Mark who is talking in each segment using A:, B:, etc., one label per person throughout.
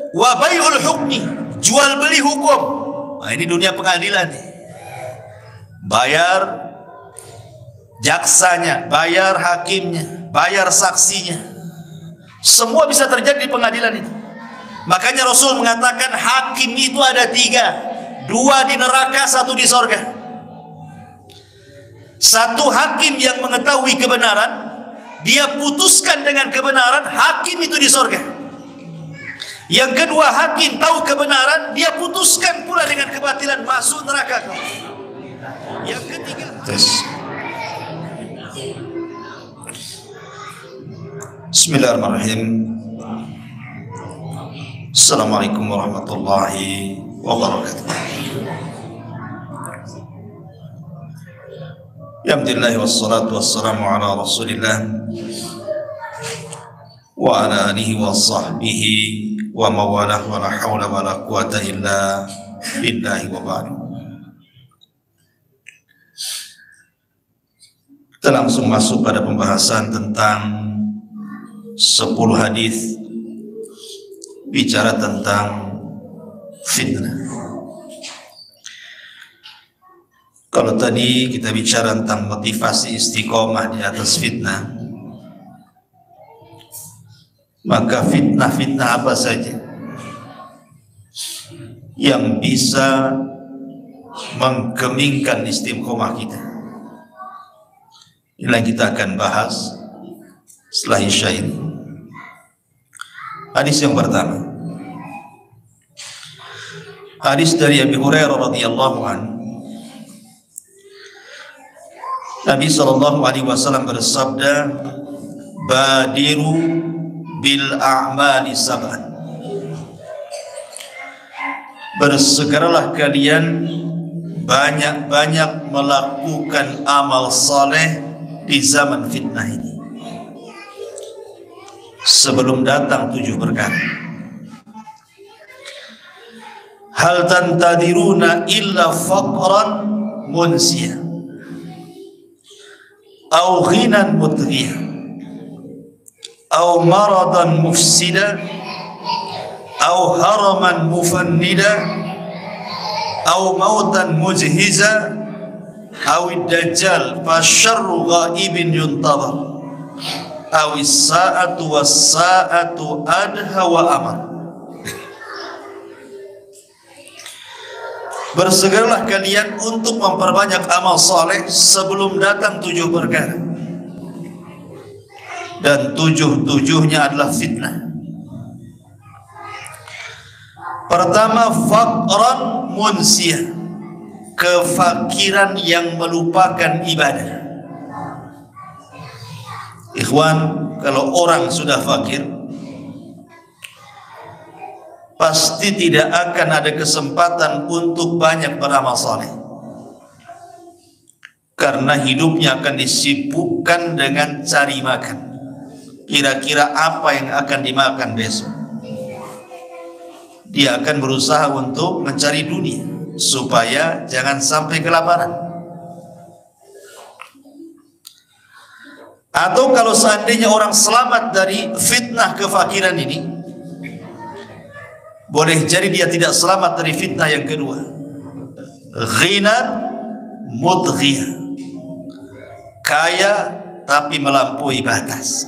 A: wa bai'ul hukmi, jual beli hukum. Nah, ini dunia pengadilan nih. Bayar jaksanya, bayar hakimnya, bayar saksinya. Semua bisa terjadi di pengadilan itu. Makanya Rasul mengatakan hakim itu ada 3, 2 di neraka, 1 di sorga. Satu hakim yang mengetahui kebenaran, dia putuskan dengan kebenaran, hakim itu di sorga. Yang kedua, hakim tahu kebenaran, dia putuskan pula dengan kebatilan, masuk neraka. Yang ketiga, Bismillahirrahmanirrahim. Assalamualaikum warahmatullahi wabarakatuh. Alhamdulillah wassalatu wassalamu ala Rasulillah wa ala alihi wa sahbihi wa mawalah wa la hawla wa la quwata illa billahi wa ba'du. Kita langsung masuk pada pembahasan tentang 10 hadis bicara tentang fitnah. Kalau tadi kita bicara tentang motivasi istiqomah di atas fitnah, maka fitnah-fitnah apa saja yang bisa menggemingkan istiqomah kita, inilah kita akan bahas setelah Isya ini. Hadis yang pertama, hadis dari Abi Hurairah radhiyallahu anhu. Nabi sallallahu alaihi wasallam bersabda, "Badiru bil a'mali sab'an." Bersegeralah kalian banyak-banyak melakukan amal saleh di zaman fitnah ini, sebelum datang 7 perkara. Hal tantadiruna illa faqran munsiya, au ghinan mutghiya, au maradan mufsida, au haraman mufannida, au mautan mujhiza, au dajjal fa syarru ghaibin yuntadhar, awis sa'atu was sa'atu adha wa amar. Bersegeralah kalian untuk memperbanyak amal saleh sebelum datang 7 perkara, dan 7-7-nya adalah fitnah. Pertama, faqran munsiyah, kefakiran yang melupakan ibadah. Ikhwan, kalau orang sudah fakir, pasti tidak akan ada kesempatan untuk banyak beramal saleh, karena hidupnya akan disibukkan dengan cari makan. Kira-kira apa yang akan dimakan besok? Dia akan berusaha untuk mencari dunia supaya jangan sampai kelaparan. Atau kalau seandainya orang selamat dari fitnah kefakiran ini, boleh jadi dia tidak selamat dari fitnah yang kedua, ghinan mudghiyah, kaya tapi melampaui batas.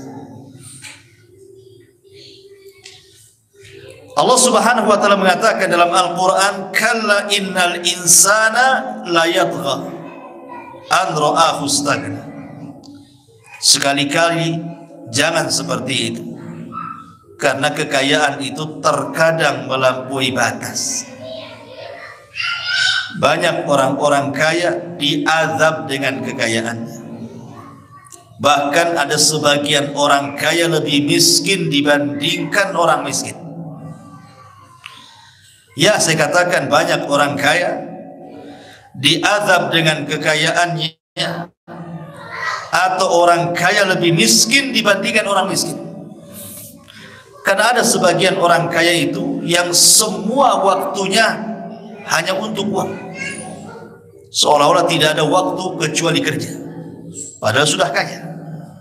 A: Allah Subhanahu wa taala mengatakan dalam Al-Qur'an, kalla innal insana la yatgha an ra'ahu istaghna. Sekali-kali jangan seperti itu, karena kekayaan itu terkadang melampaui batas. Banyak orang-orang kaya diazab dengan kekayaannya. Bahkan ada sebagian orang kaya lebih miskin dibandingkan orang miskin. Ya, saya katakan banyak orang kaya diazab dengan kekayaannya, atau orang kaya lebih miskin dibandingkan orang miskin. Karena ada sebagian orang kaya itu yang semua waktunya hanya untuk uang, seolah-olah tidak ada waktu kecuali kerja, padahal sudah kaya.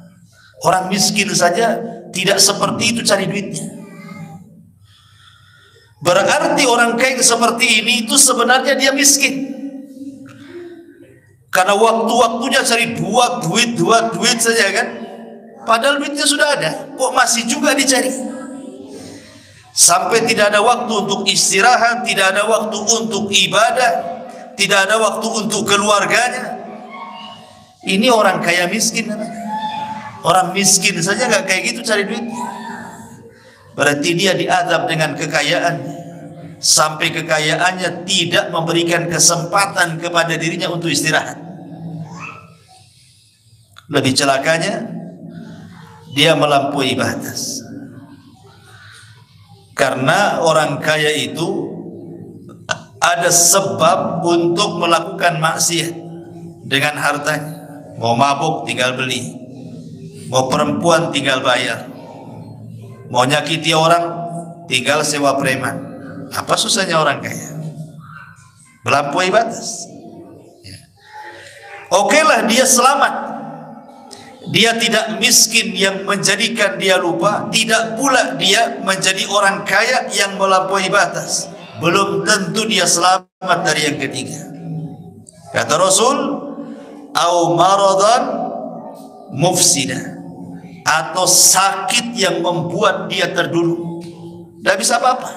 A: Orang miskin saja tidak seperti itu cari duitnya. Berarti orang kaya seperti ini itu sebenarnya dia miskin. Karena waktu-waktunya cari duit saja kan. Padahal duitnya sudah ada, kok masih juga dicari. Sampai tidak ada waktu untuk istirahat, tidak ada waktu untuk ibadah, tidak ada waktu untuk keluarganya. Ini orang kaya miskin. Orang miskin saja nggak kayak gitu cari duit. Berarti dia diazab dengan kekayaannya, sampai kekayaannya tidak memberikan kesempatan kepada dirinya untuk istirahat. Lebih celakanya, dia melampaui batas. Karena orang kaya itu ada sebab untuk melakukan maksiat dengan hartanya. Mau mabuk tinggal beli, mau perempuan tinggal bayar, mau nyakiti orang tinggal sewa preman. Apa susahnya orang kaya? Melampaui batas. Oke lah, dia selamat. Dia tidak miskin yang menjadikan dia lupa, tidak pula dia menjadi orang kaya yang melampaui batas. Belum tentu dia selamat dari yang ketiga. Kata Rasul, au maradan mufsida, atau sakit yang membuat dia terduduk, tidak bisa apa-apa.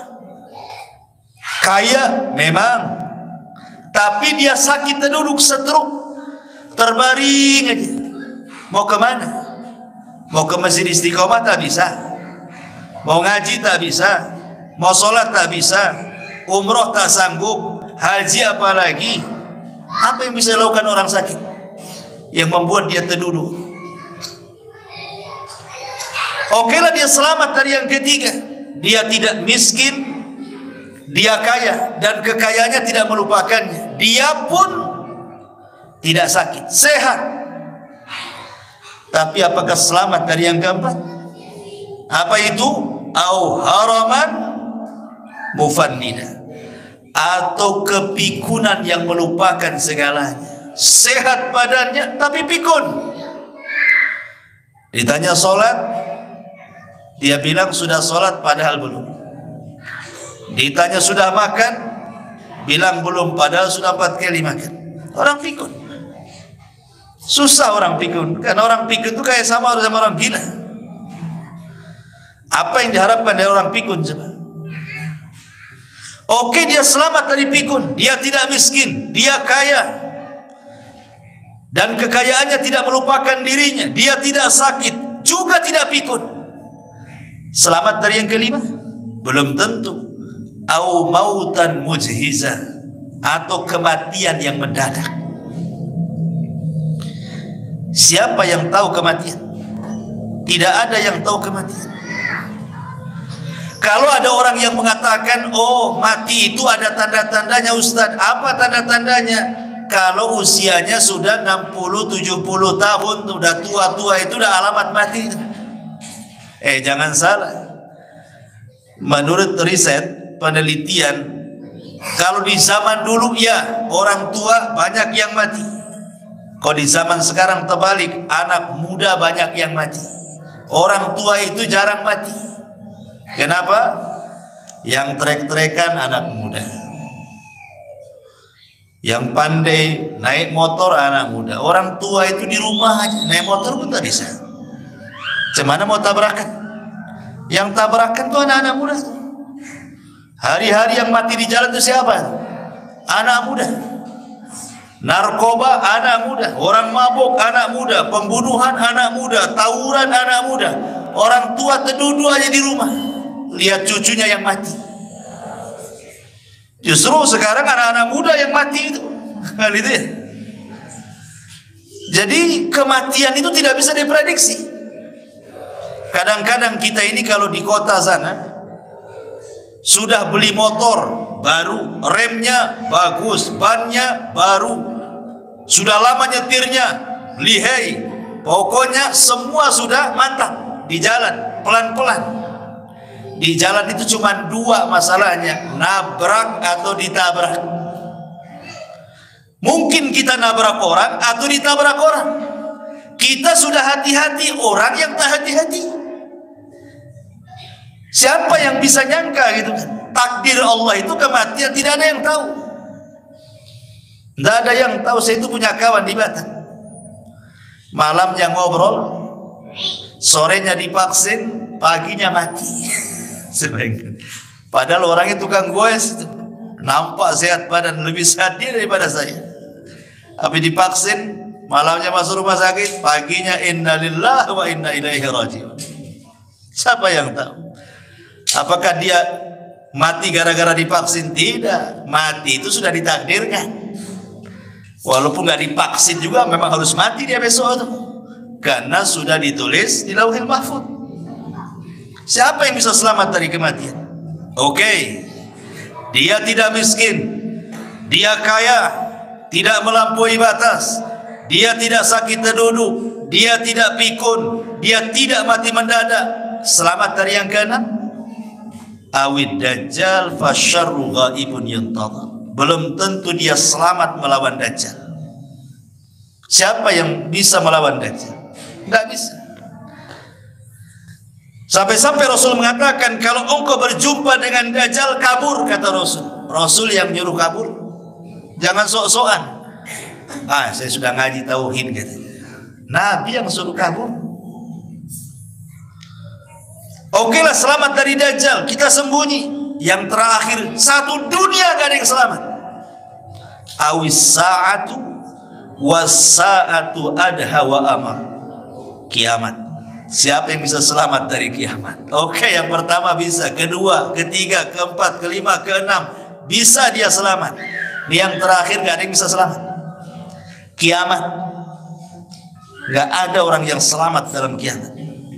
A: Kaya memang, tapi dia sakit terduduk, stroke, terbaring aja. Mau kemana? Mau ke masjid Istiqomah tak bisa, mau ngaji tak bisa, mau sholat tak bisa, umroh tak sanggup, haji apalagi. Apa yang bisa dilakukan orang sakit yang membuat dia terduduk? Oke lah, dia selamat dari yang ketiga. Dia tidak miskin, dia kaya, dan kekayaannya tidak melupakannya. Dia pun tidak sakit, sehat. Tapi apakah selamat dari yang keempat? Apa itu? Au haraman mufannida, atau kepikunan yang melupakan segalanya. Sehat badannya tapi pikun. Ditanya sholat, dia bilang sudah sholat padahal belum. Ditanya sudah makan, bilang belum padahal sudah 4 kali makan. Orang pikun. Susah orang pikun, karena orang pikun itu kayak sama orang gila. Apa yang diharapkan dari orang pikun coba? Oke, dia selamat dari pikun, dia tidak miskin, dia kaya, dan kekayaannya tidak melupakan dirinya, dia tidak sakit, juga tidak pikun. Selamat dari yang kelima? Belum tentu. Au mautan mujhiza, atau kematian yang mendadak. Siapa yang tahu kematian? Tidak ada yang tahu kematian. Kalau ada orang yang mengatakan, oh mati itu ada tanda-tandanya Ustaz. Apa tanda-tandanya? Kalau usianya sudah 60-70 tahun, sudah tua-tua, itu udah alamat mati. Jangan salah. Menurut riset, penelitian, kalau di zaman dulu ya orang tua banyak yang mati. Kalau di zaman sekarang terbalik, anak muda banyak yang mati. Orang tua itu jarang mati. Kenapa? Yang trek-trekan anak muda, yang pandai naik motor anak muda. Orang tua itu di rumah aja, naik motor pun tak bisa. Cemana mau tabrakan? Yang tabrakan tuh anak-anak muda. Hari-hari yang mati di jalan itu siapa? Anak muda. Narkoba anak muda, orang mabuk anak muda, pembunuhan anak muda, tawuran anak muda. Orang tua terduduk aja di rumah, lihat cucunya yang mati. Justru sekarang anak-anak muda yang mati itu, kan itu ya. Jadi kematian itu tidak bisa diprediksi. Kadang-kadang kita ini kalau di kota sana sudah beli motor baru, remnya bagus, bannya baru, sudah lama nyetirnya, lihai, pokoknya semua sudah mantap. Di jalan pelan-pelan. Di jalan itu cuma 2 masalahnya, nabrak atau ditabrak. Mungkin kita nabrak orang atau ditabrak orang. Kita sudah hati-hati, orang yang tak hati-hati. Siapa yang bisa nyangka gitu kan? takdir Allah itu kematian tidak ada yang tahu. Tidak ada yang tahu. Saya itu punya kawan di Batam, malamnya ngobrol, sorenya divaksin, paginya mati. Padahal orangnya tukang goes, nampak sehat badan, lebih sehat dia daripada saya. Tapi divaksin, malamnya masuk rumah sakit, paginya innalillahi wa inna ilaihi raji'un. Siapa yang tahu? Apakah dia mati gara-gara divaksin? Tidak, mati itu sudah ditakdirkan. Walaupun nggak divaksin juga memang harus mati dia besok itu, karena sudah ditulis di Lauhil Mahfuz. Siapa yang bisa selamat dari kematian? Oke, dia tidak miskin, dia kaya, tidak melampaui batas, dia tidak sakit terduduk, dia tidak pikun, dia tidak mati mendadak. Selamat dari yang keenam, awid dajjal fasyarru ghaibun yantadhar. Belum tentu dia selamat melawan dajjal. Siapa yang bisa melawan dajjal? Tidak bisa. Sampai-sampai Rasul mengatakan, kalau engkau berjumpa dengan dajjal, kabur, kata Rasul. Rasul yang nyuruh kabur, jangan sok-sokan. Saya sudah ngaji tauhid gitu. Nabi yang suruh kabur. Okelah, selamat dari dajjal, kita sembunyi. Yang terakhir, satu dunia gak ada yang selamat. Awis sa'atu was sa'atu adha wa amar. Kiamat. Siapa yang bisa selamat dari kiamat? Oke, yang pertama bisa, kedua, ketiga, keempat, kelima, keenam, bisa dia selamat. Yang terakhir gak ada yang bisa selamat. Kiamat. Gak ada orang yang selamat dalam kiamat.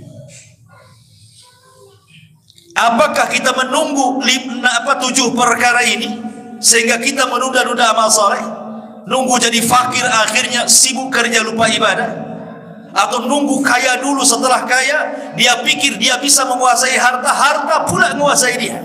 A: Apakah kita menunggu 7 perkara ini sehingga kita menunda-nunda amal soleh, nunggu jadi fakir akhirnya sibuk kerja lupa ibadah, atau nunggu kaya dulu, setelah kaya dia pikir dia bisa menguasai harta, harta pula menguasai dia,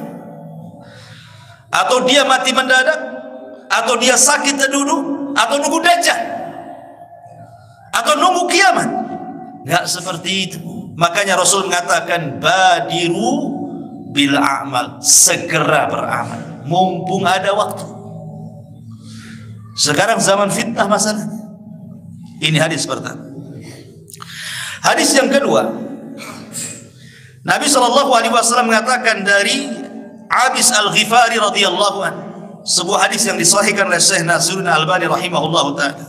A: atau dia mati mendadak, atau dia sakit terduduk, atau nunggu dajjal, atau nunggu kiamat? Nggak seperti itu. Makanya Rasul mengatakan badiru bil a'mal, segera beramal mumpung ada waktu. Sekarang zaman fitnah masalahnya. Ini hadis pertama. Hadis yang kedua, Nabi SAW mengatakan dari Abis Al-Ghifari radhiyallahu anhu, sebuah hadis yang disahihkan oleh Syekh Nasiruddin Albani rahimahullahu ta'ala.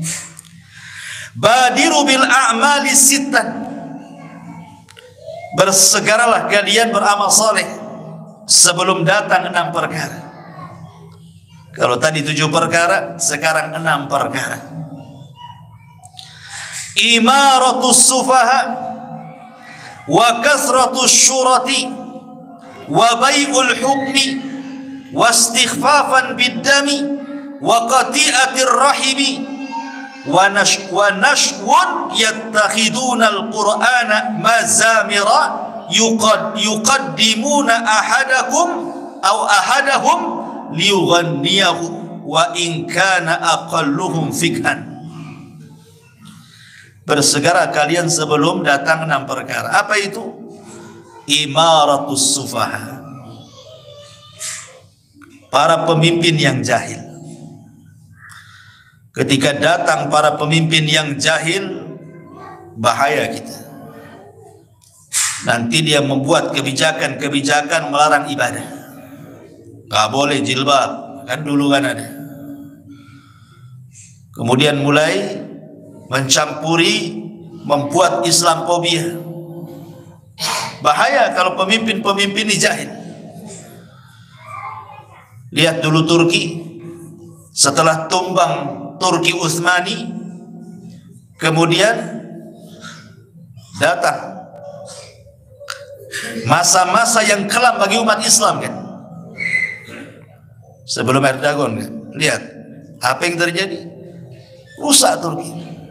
A: Badiru bil a'mali sittan, bersegeralah kalian beramal saleh sebelum datang 6 perkara. Kalau tadi 7 perkara, sekarang 6 perkara. Imaratus sufaha wa kasratus syurati wa bai'ul hukmi wa istighfafan biddami wa qati'atir rahimi wa nashwun yattakhiduna al-Qur'ana mazamira yuqaddimuna ahadahum liyughanniyahu wa in kana aqalluhum fikhan. Bersegera kalian sebelum datang 6 perkara. Apa itu? Imaratus sufaha, para pemimpin yang jahil. Ketika datang para pemimpin yang jahil, bahaya kita. Nanti dia membuat kebijakan-kebijakan melarang ibadah. Gak boleh jilbab, kan dulu kan ada. Kemudian mulai mencampuri, membuat Islamfobia. Bahaya kalau pemimpin-pemimpin ini jahil. Lihat dulu Turki, setelah tumbang Turki Utsmani, kemudian datang masa-masa yang kelam bagi umat Islam kan. Sebelum Erdogan kan, lihat apa yang terjadi, rusak Turki.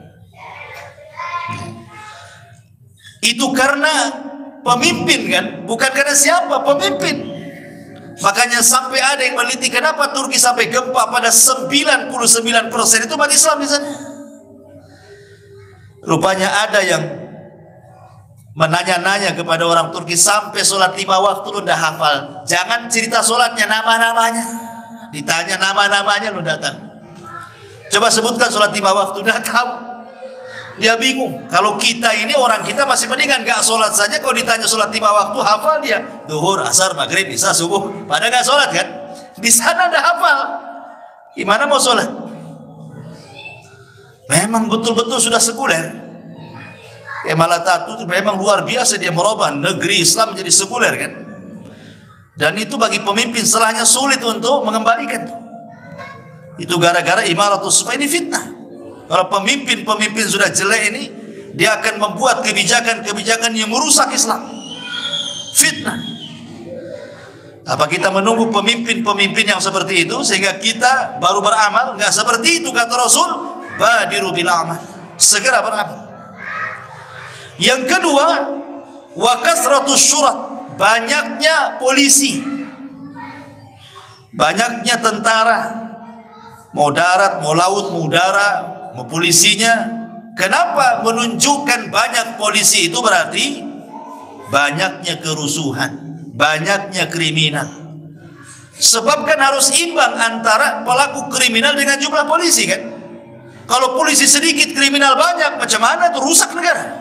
A: Itu karena pemimpin kan, bukan karena siapa, pemimpin. Makanya sampai ada yang meneliti kenapa Turki sampai gempa pada 99% itu umat Islam di sana. Rupanya ada yang menanya-nanya kepada orang Turki sampai sholat 5 waktu lu udah hafal. Jangan cerita sholatnya, nama-namanya. Ditanya nama-namanya lu datang. Coba sebutkan sholat 5 waktu, udah tahu. Dia bingung. Kalau kita ini orang kita masih mendingan gak sholat saja. Kalau ditanya sholat 5 waktu hafal dia. Duhur, asar, maghrib, isya, subuh. Padahal gak sholat kan? Di sana udah hafal. Gimana mau sholat? Memang betul-betul sudah sekuler. Kemal Atatürk itu memang luar biasa, dia merubah negeri Islam menjadi sekuler kan. Dan itu bagi pemimpin setelahnya sulit untuk mengembalikan. Itu gara-gara Imaratus Sufah ini fitnah. Kalau pemimpin-pemimpin sudah jelek ini, dia akan membuat kebijakan-kebijakan yang merusak Islam. Fitnah. Apa kita menunggu pemimpin-pemimpin yang seperti itu sehingga kita baru beramal? Enggak seperti itu kata Rasul. Badiru bil amal. Segera beramal. Yang kedua, wa kasratus syurat, banyaknya polisi, banyaknya tentara, mau darat, mau laut, mau udara, mau polisinya. Kenapa menunjukkan banyak polisi itu berarti banyaknya kerusuhan, banyaknya kriminal. Sebab kan harus imbang antara pelaku kriminal dengan jumlah polisi kan. Kalau polisi sedikit, kriminal banyak, macam mana itu rusak negara.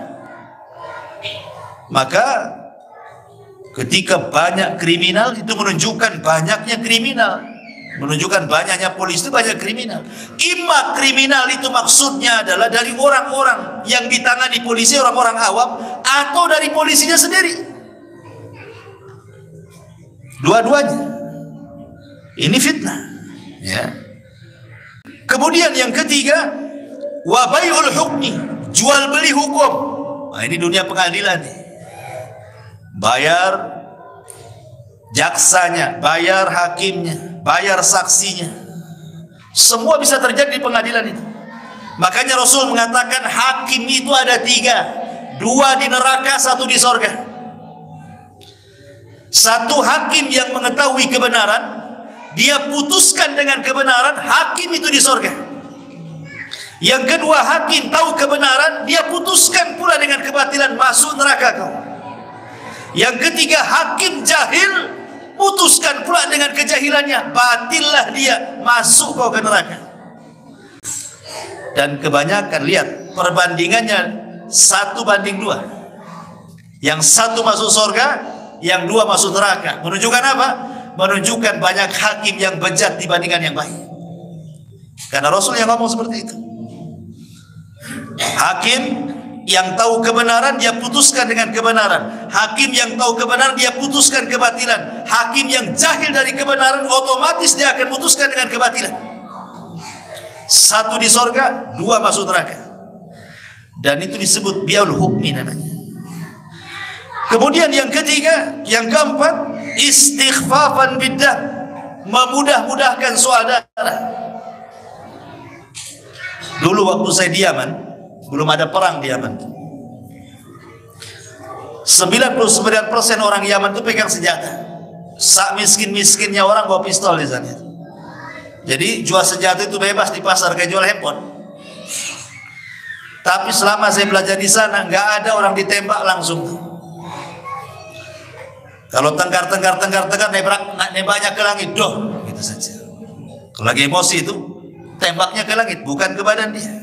A: Maka ketika banyak kriminal itu menunjukkan banyaknya kriminal, menunjukkan banyaknya polisi itu banyak kriminal. Imma kriminal itu maksudnya adalah dari orang-orang yang ditangani polisi, orang-orang awam, atau dari polisinya sendiri. Dua-duanya. Ini fitnah. Ya. Kemudian yang ketiga, wa bai'ul hukmi, jual beli hukum. Nah, ini dunia pengadilan nih. Bayar jaksanya, bayar hakimnya, bayar saksinya. Semua bisa terjadi di pengadilan itu. Makanya Rasul mengatakan hakim itu ada 3, 2 di neraka, 1 di sorga. Satu hakim yang mengetahui kebenaran, dia putuskan dengan kebenaran, hakim itu di sorga. Yang kedua, hakim tahu kebenaran, dia putuskan pula dengan kebatilan, masuk neraka kau. Yang ketiga, hakim jahil, putuskan pula dengan kejahilannya, batillah dia, masuk kau ke neraka. Dan kebanyakan lihat perbandingannya 1:2. Yang 1 masuk surga, yang 2 masuk neraka. Menunjukkan apa? Menunjukkan banyak hakim yang bejat dibandingkan yang baik. Karena Rasul yang ngomong seperti itu. Hakim yang tahu kebenaran, dia putuskan dengan kebenaran. Hakim yang tahu kebenaran, dia putuskan kebatilan. Hakim yang jahil dari kebenaran, otomatis dia akan putuskan dengan kebatilan. 1 di sorga, 2 masuk neraka. Dan itu disebut bi'ul hukmi namanya. Kemudian yang ketiga, yang keempat, istighfafan biddam, memudah-mudahkan soal darah. Dulu waktu saya di Yaman, belum ada perang di Yaman. 99% orang Yaman itu pegang senjata. Sak miskin-miskinnya orang bawa pistol di sana. Jadi jual senjata itu bebas di pasar, kayak jual handphone. Tapi selama saya belajar di sana, nggak ada orang ditembak langsung. Kalau tengkar, nembaknya ke langit, doh, gitu saja. Kalau lagi emosi itu, tembaknya ke langit, bukan ke badan dia.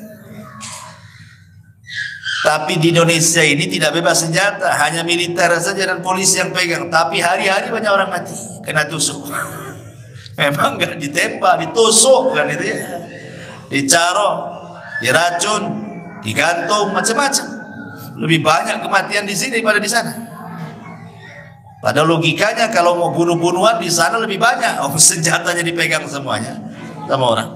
A: Tapi di Indonesia ini tidak bebas senjata, hanya militer saja dan polisi yang pegang. Tapi hari-hari banyak orang mati kena tusuk. Memang nggak ditembak, ditusuk kan itu ya, dicaro, diracun, digantung, macam-macam. Lebih banyak kematian di sini daripada di sana. Pada logikanya kalau mau bunuh-bunuhan di sana lebih banyak, senjatanya dipegang semuanya sama orang.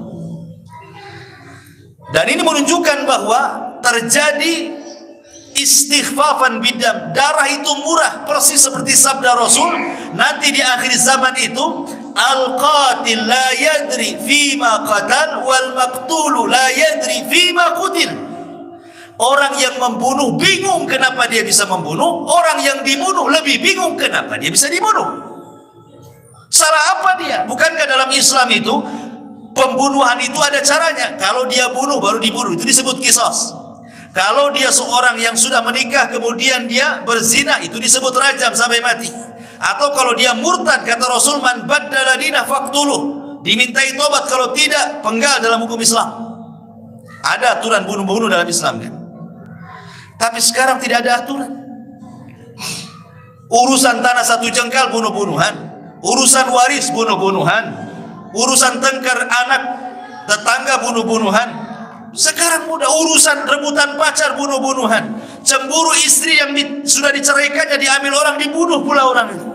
A: Dan ini menunjukkan bahwa terjadi istighfafan bidam, darah itu murah, persis seperti sabda Rasul, nanti di akhir zaman itu al-qatil la yadri fima qatal wal maqtulu la yadri fima qutil. Orang yang membunuh bingung kenapa dia bisa membunuh, orang yang dibunuh lebih bingung kenapa dia bisa dibunuh. Salah apa dia? Bukankah dalam Islam itu pembunuhan itu ada caranya? Kalau dia bunuh baru dibunuh, itu disebut qisas. Kalau dia seorang yang sudah menikah kemudian dia berzina, itu disebut rajam sampai mati. Atau kalau dia murtad, kata Rasul, man baddala dinah faqtuluh, dimintai tobat, kalau tidak penggal dalam hukum Islam. Ada aturan bunuh-bunuh dalam Islam kan? Tapi sekarang tidak ada aturan. Urusan tanah 1 jengkal bunuh-bunuhan, urusan waris bunuh-bunuhan, urusan tengkar anak tetangga bunuh-bunuhan. Sekarang mudah, urusan rebutan pacar bunuh-bunuhan, cemburu istri yang sudah diceraikannya diambil orang, dibunuh pula orang itu.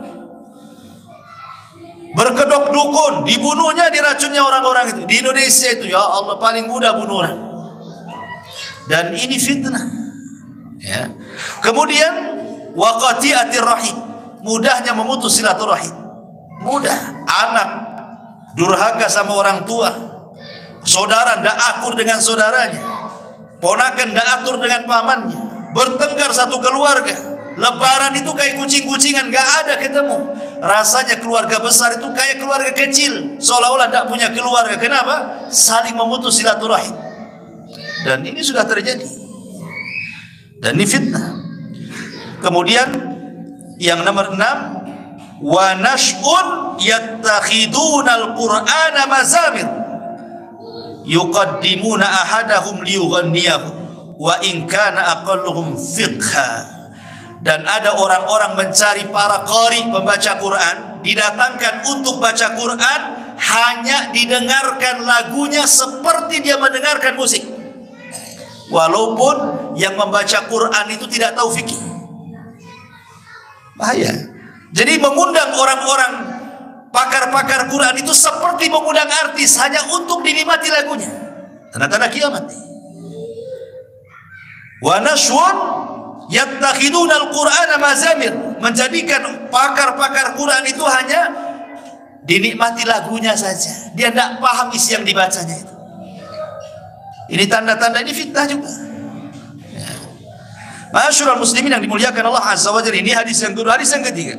A: Berkedok dukun, dibunuhnya, diracunnya orang-orang itu. Di Indonesia itu, ya Allah, paling mudah bunuh orang. Dan ini fitnah. Ya. Kemudian waqati'atir rahim, mudahnya memutus silaturahim. Mudah. Anak durhaka sama orang tua, saudara tidak akur dengan saudaranya, ponakan tidak akur dengan pamannya, bertengkar satu keluarga. Lebaran itu kayak kucing-kucingan, gak ada ketemu. Rasanya keluarga besar itu kayak keluarga kecil, seolah-olah tidak punya keluarga. Kenapa? Saling memutus silaturahim. Dan ini sudah terjadi, dan ini fitnah. Kemudian yang nomor 6, wa nash'un yattakhiduna al-Qur'ana mazamir yuqaddimuna ahadahum liyughanniyahu wa in kana aqalluhum fiqha. Dan ada orang-orang mencari para qari, pembaca Quran, didatangkan untuk baca Quran, hanya didengarkan lagunya seperti dia mendengarkan musik, walaupun yang membaca Quran itu tidak tahu fikih. Bahaya. Jadi mengundang orang-orang pakar-pakar Quran itu seperti mengundang artis, hanya untuk dinikmati lagunya. Tanda-tanda kiamat. Wa nashwan yattakhiduna al-Qur'ana mazamir, menjadikan pakar-pakar Quran itu hanya dinikmati lagunya saja, dia tidak paham isi yang dibacanya itu. Ini tanda-tanda, ini fitnah juga. Ya. Ma'asyiral muslimin yang dimuliakan Allah Azza wa Jalla, ini hadis yang kedua. Hadis yang ketiga,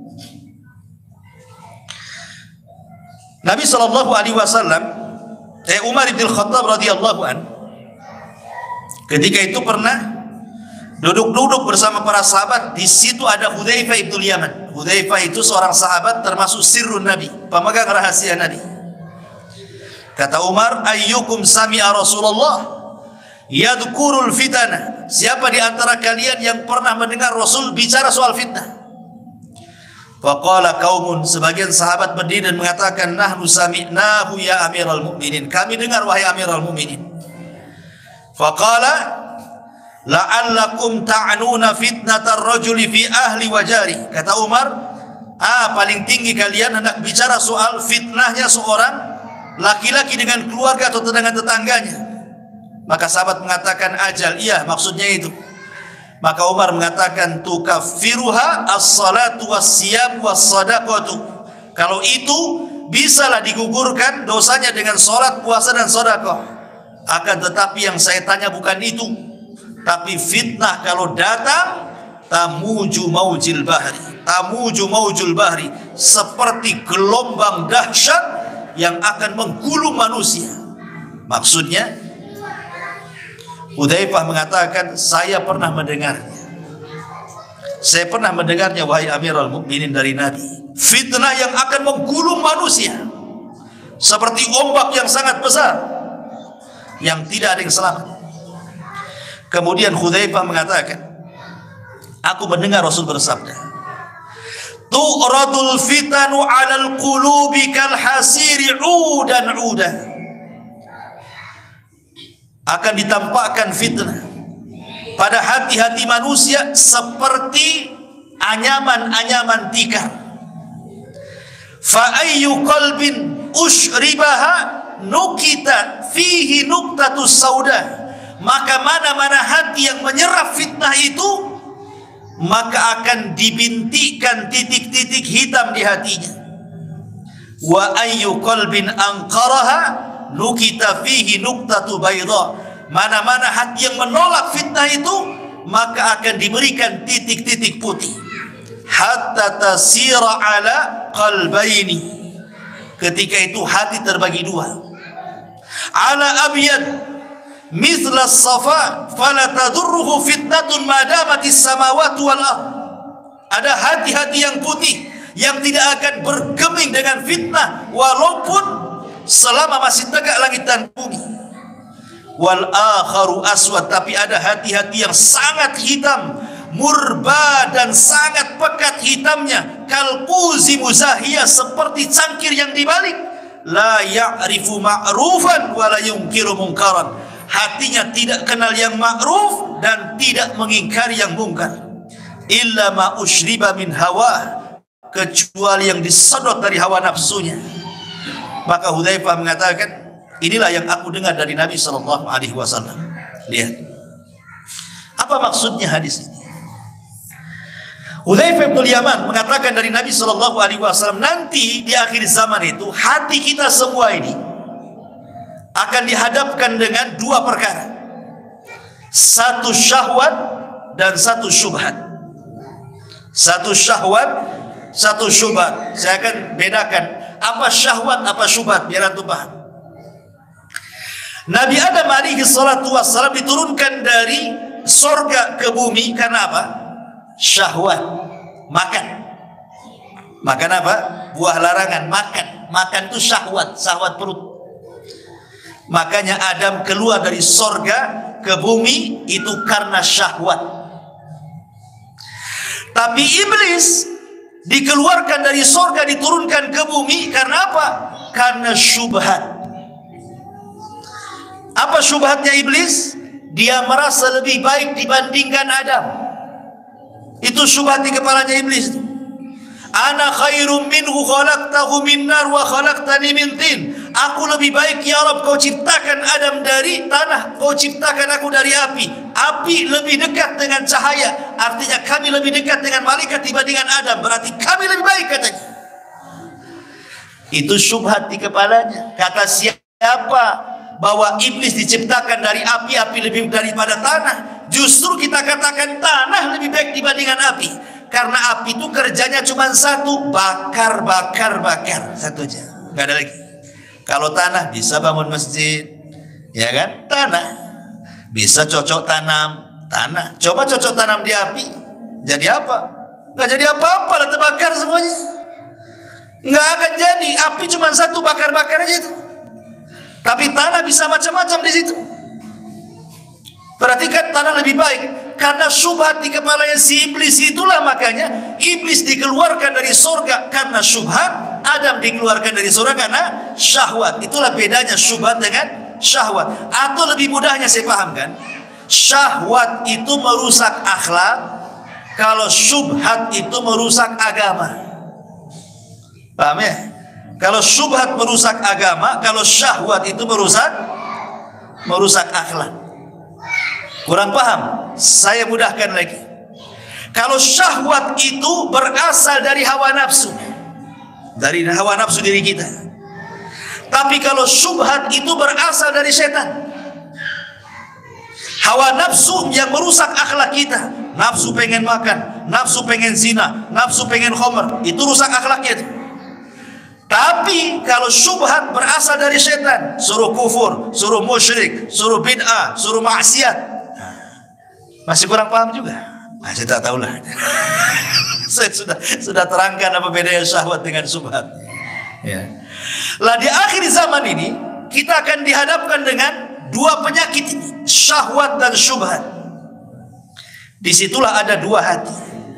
A: Nabi sallallahu alaihi wasallam, Umar bin Khattab radhiyallahu an, ketika itu pernah duduk-duduk bersama para sahabat. Di situ ada Hudzaifah ibn Yaman. Hudzaifah itu seorang sahabat termasuk sirrun Nabi, pemegang rahasia Nabi. Kata Umar, ayyukum sami'a Rasulullah yadhkurul fitnah, siapa di antara kalian yang pernah mendengar Rasul bicara soal fitnah? Faqala qaumun, sebagian sahabat berdiri dan mengatakan, nahnu sami'nahu ya Amiral Mukminin, kami dengar wahai Amiral Mukminin. Faqala la'allakum ta'nuna fitnatar rajuli fi ahli wa jari. Kata Umar, paling tinggi kalian hendak bicara soal fitnahnya seorang laki-laki dengan keluarga atau dengan tetangganya. Maka sahabat mengatakan, ajal, iya maksudnya itu. Maka Umar mengatakan, tukaffiruha as-salatu was-siyam was-sadaqatu. Kalau itu bisalah digugurkan dosanya dengan salat, puasa dan sedekah. Akan tetapi yang saya tanya bukan itu. Tapi fitnah kalau datang, tamuju maujil bahri, tamuju maujul bahri, seperti gelombang dahsyat yang akan menggulung manusia. Maksudnya, Hudzaifah mengatakan, saya pernah mendengarnya. Saya pernah mendengarnya wahai Amirul Mukminin dari Nabi. Fitnah yang akan menggulung manusia seperti ombak yang sangat besar, yang tidak ada yang selamat. Kemudian Hudzaifah mengatakan, aku mendengar Rasul bersabda, tu'radul fitanu 'alal qulubi kal hasiri 'udan 'udan. Akan ditampakkan fitnah pada hati-hati manusia seperti anyaman-anyaman tikar. Fa ayyu qalbin ushribaha nukita fihi nuktatus sauda. Maka mana-mana hati yang menyerap fitnah itu, maka akan dibintikkan titik-titik hitam di hatinya. Wa ayyu qalbin anqaraha nukita fihi nuktatu bayda. Mana-mana hati yang menolak fitnah itu, maka akan diberikan titik-titik putih. Hatta tasira ala qalbaini. Ketika itu hati terbagi dua. Ala abyad, mithla safa fala tadurruhu fitnatun ma damatis samawati wal ardh. Ada hati-hati yang putih yang tidak akan bergeming dengan fitnah walaupun selama masih tegak langit dan bumi. Wal akharu aswad, tapi ada hati-hati yang sangat hitam, murba dan sangat pekat hitamnya, kalquzi muzahiyah, seperti cangkir yang dibalik. La ya'rifu ma'rufan wa la yunkiru munkaran. Hatinya tidak kenal yang ma'ruf dan tidak mengingkari yang mungkar. Illa ma ushriba min hawa, kecuali yang disedot dari hawa nafsunya. Maka Hudzaifah mengatakan, inilah yang aku dengar dari Nabi sallallahu alaihi wasallam. Lihat. Apa maksudnya hadis ini? Hudzaifah bin Yaman mengatakan dari Nabi sallallahu alaihi wasallam, nanti di akhir zaman itu hati kita semua ini akan dihadapkan dengan dua perkara. Satu syahwat dan satu syubhat. Satu syahwat, satu syubhat. Saya akan bedakan apa syahwat, apa syubhat biar antum paham. Nabi Adam alaihi salatu wassalam diturunkan dari sorga ke bumi karena apa? Syahwat, makan. Makan apa? Buah larangan, makan. Makan itu syahwat, syahwat perut. Makanya Adam keluar dari sorga ke bumi itu karena syahwat. Tapi iblis dikeluarkan dari sorga, diturunkan ke bumi karena apa? Karena syubhat. Apa syubhatnya iblis? Dia merasa lebih baik dibandingkan Adam. Itu syubhat di kepalanya iblis. Ana khairum minhu khalaqtahu min nar wa khalaqtani min tin. Aku lebih baik ya Rabb, kau ciptakan Adam dari tanah, kau ciptakan aku dari api. Api lebih dekat dengan cahaya, artinya kami lebih dekat dengan malaikat dibandingkan Adam, berarti kami lebih baik katanya. Itu syubhat di kepalanya. Kata siapa bahwa iblis diciptakan dari api, api lebih daripada tanah? Justru kita katakan tanah lebih baik dibandingkan api. Karena api itu kerjanya cuma satu, bakar, bakar, bakar. Satu aja, nggak ada lagi. Kalau tanah bisa bangun masjid, ya kan? Tanah bisa cocok tanam, tanah. Coba cocok tanam di api, jadi apa? Nggak jadi apa-apa, lah terbakar semuanya. Nggak akan jadi. Api cuma satu, bakar-bakar aja itu. Tapi tanah bisa macam-macam di situ. Berarti kan tanah lebih baik. Karena syubhat di kepalanya si iblis itulah, makanya iblis dikeluarkan dari surga karena syubhat, Adam dikeluarkan dari surga karena syahwat. Itulah bedanya syubhat dengan syahwat. Atau lebih mudahnya saya pahamkan, syahwat itu merusak akhlak, kalau syubhat itu merusak agama. Paham ya? Kalau syubhat merusak agama, kalau syahwat itu merusak akhlak. Kurang paham? Saya mudahkan lagi. Kalau syahwat itu berasal dari hawa nafsu, dari hawa nafsu diri kita. Tapi kalau syubhat itu berasal dari setan. Hawa nafsu yang merusak akhlak kita. Nafsu pengen makan, nafsu pengen zina, nafsu pengen khamr, itu rusak akhlaknya itu. Tapi kalau syubhat berasal dari setan, suruh kufur, suruh musyrik, suruh bid'ah, suruh maksiat, masih kurang paham juga. Nah, saya tak tahulah. Saya sudah terangkan apa bedanya syahwat dengan syubhat. Ya. Lah di akhir zaman ini kita akan dihadapkan dengan dua penyakit ini, syahwat dan syubhat. Disitulah ada dua hati.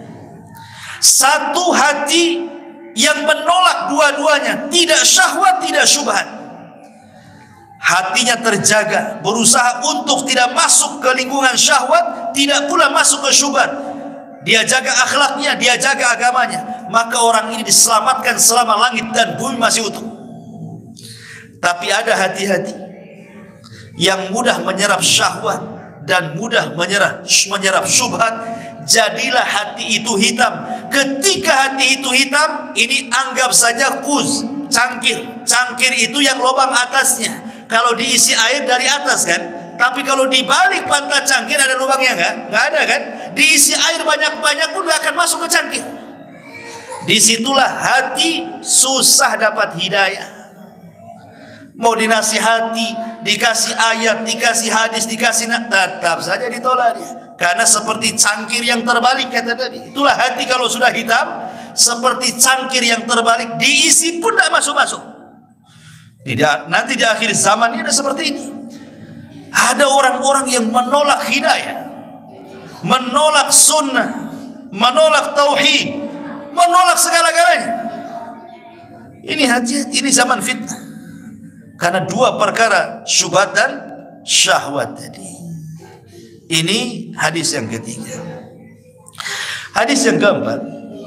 A: Satu hati yang menolak dua-duanya, tidak syahwat, tidak syubhat. Hatinya terjaga, berusaha untuk tidak masuk ke lingkungan syahwat, tidak pula masuk ke syubhat. Dia jaga akhlaknya, dia jaga agamanya. Maka orang ini diselamatkan selama langit dan bumi masih utuh. Tapi ada hati-hati yang mudah menyerap syahwat dan mudah menyerap syubhat. Jadilah hati itu hitam. Ketika hati itu hitam, ini anggap saja kuz, cangkir. Cangkir itu yang lubang atasnya. Kalau diisi air dari atas kan, tapi kalau dibalik pantat cangkir ada lubangnya nggak ada kan? Diisi air banyak-banyak pun nggak akan masuk ke cangkir. Disitulah hati susah dapat hidayah. Mau dinasihati, dikasih ayat, dikasih hadis, dikasih tetap saja ditolak dia. Karena seperti cangkir yang terbalik, kata Nabi. Itulah hati kalau sudah hitam, seperti cangkir yang terbalik, diisi pun tidak masuk-masuk. Nanti di akhir zaman ini ada seperti ini. Ada orang-orang yang menolak hidayah, menolak sunnah, menolak tauhid, menolak segala-galanya. Ini hati, ini zaman fitnah. Karena dua perkara, syubhat dan syahwat tadi. Ini hadis yang ketiga. Hadis yang keempat,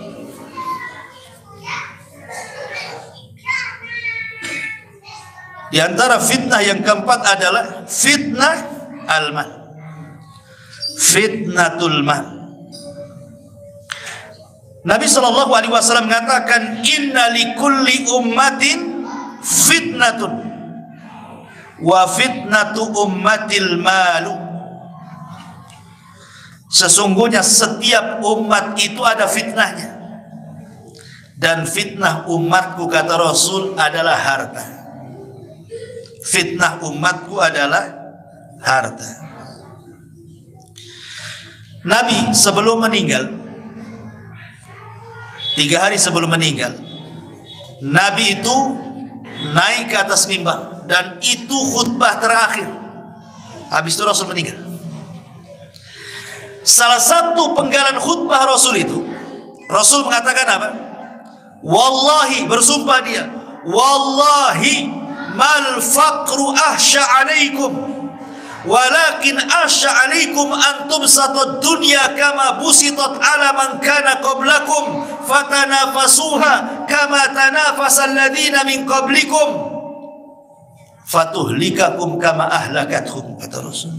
A: di antara fitnah yang keempat adalah fitnah al-mal. Fitnatul mal. Nabi SAW mengatakan, inna likulli ummatin fitnatun wa fitnatu ummatil malu. Sesungguhnya setiap umat itu ada fitnahnya, dan fitnah umatku, kata Rasul, adalah harta. Fitnah umatku adalah harta. Nabi sebelum meninggal, 3 hari sebelum meninggal, Nabi itu naik ke atas mimbar, dan itu khutbah terakhir. Habis itu Rasul meninggal. Salah satu penggalan khutbah Rasul itu, Rasul mengatakan apa? Wallahi, bersumpah dia, wallahi mal faqru ahsya alaikum, walakin ahsya alaikum antum satad dunya kama busitat ala man kana qablakum fatanafasuha kama tanafasa alladhina min qablikum fatuhlikakum kama ahlakathum, kata Rasul.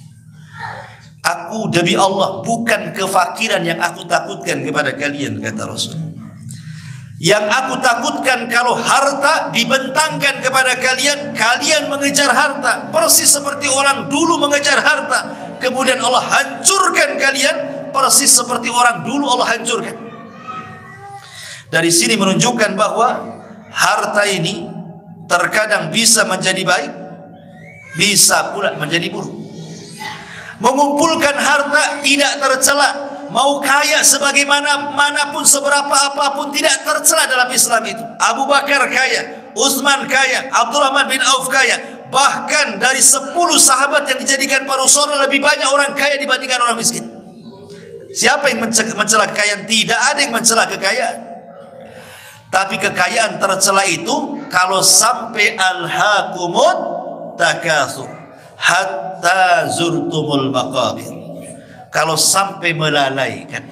A: Aku demi Allah, bukan kefakiran yang aku takutkan kepada kalian, kata Rasul. Yang aku takutkan kalau harta dibentangkan kepada kalian, kalian mengejar harta persis seperti orang dulu mengejar harta, kemudian Allah hancurkan kalian persis seperti orang dulu Allah hancurkan. Dari sini menunjukkan bahwa harta ini terkadang bisa menjadi baik, bisa pula menjadi buruk. Mengumpulkan harta tidak tercela, mau kaya sebagaimana-manapun, seberapa apapun, tidak tercela dalam Islam itu. Abu Bakar kaya, Utsman kaya, Abdurrahman bin Auf kaya. Bahkan dari 10 sahabat yang dijadikan para rasul, lebih banyak orang kaya dibandingkan orang miskin. Siapa yang mencela kekayaan? Tidak ada yang mencela kekayaan. Tapi kekayaan tercela itu kalau sampai alhaqumut takatsur hatta zurtumul maqabir. Kalau sampai melalaikan,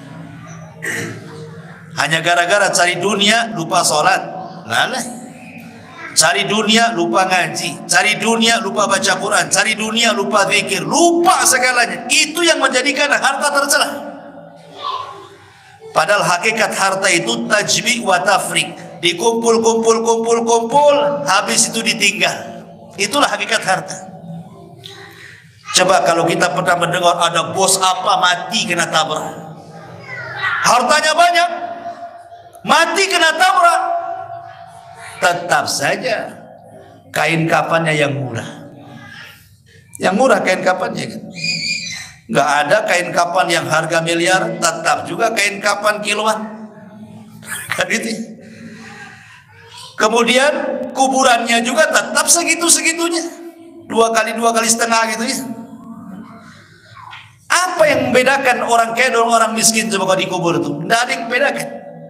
A: hanya gara-gara cari dunia lupa sholat, lalai. Cari dunia lupa ngaji, cari dunia lupa baca Quran, cari dunia lupa zikir, lupa segalanya. Itu yang menjadikan harta tercela. Padahal hakikat harta itu tajmi' wa tafriq, dikumpul, habis itu ditinggal. Itulah hakikat harta. Coba kalau kita pernah mendengar ada bos apa mati kena tabrak, hartanya banyak, mati kena tabrak, tetap saja kain kafannya yang murah. Yang murah kain kafannya kan. Nggak ada kain kapan yang harga miliar, tetap juga kain kapan kiloan. Kan gitu. Kemudian kuburannya juga tetap segitu-segitunya, 2 kali setengah gitu ya. Apa yang membedakan orang kaya dan orang miskin coba kalau dikubur itu? Tidak ada yang membedakan.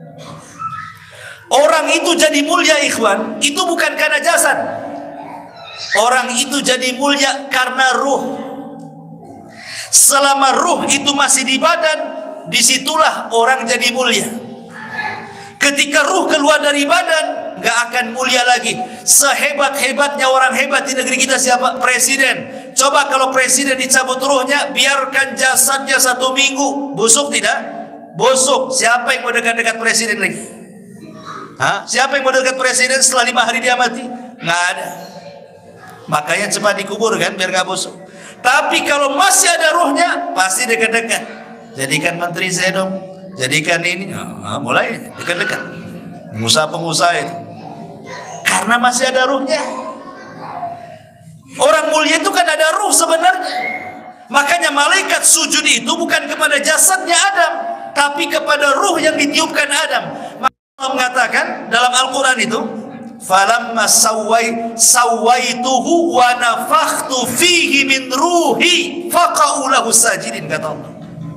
A: Orang itu jadi mulia, ikhwan, itu bukan karena jasad. Orang itu jadi mulia karena ruh. Selama ruh itu masih di badan, disitulah orang jadi mulia. Ketika ruh keluar dari badan, nggak akan mulia lagi. Sehebat-hebatnya orang hebat di negeri kita siapa? Presiden. Coba kalau presiden dicabut ruhnya, biarkan jasadnya 1 minggu, busuk tidak? Busuk. Siapa yang mau dekat-dekat presiden lagi? Hah? Siapa yang mau dekat presiden setelah 5 hari dia mati? Nggak ada. Makanya cepat dikubur kan, biar nggak busuk. Tapi kalau masih ada ruhnya, pasti dekat-dekat. Jadikan menteri saya dong, jadikan ini. Mulai dekat-dekat. Pengusaha-pengusaha itu, karena masih ada ruhnya. Orang mulia itu kan ada ruh sebenarnya. Makanya malaikat sujud itu bukan kepada jasadnya Adam, tapi kepada ruh yang ditiupkan Adam. Maka Allah mengatakan dalam Al-Quran itu, falamma sawaituhu wa nafakhtu fihi min ruhi faqa'u lahu sajidin, kata Allah.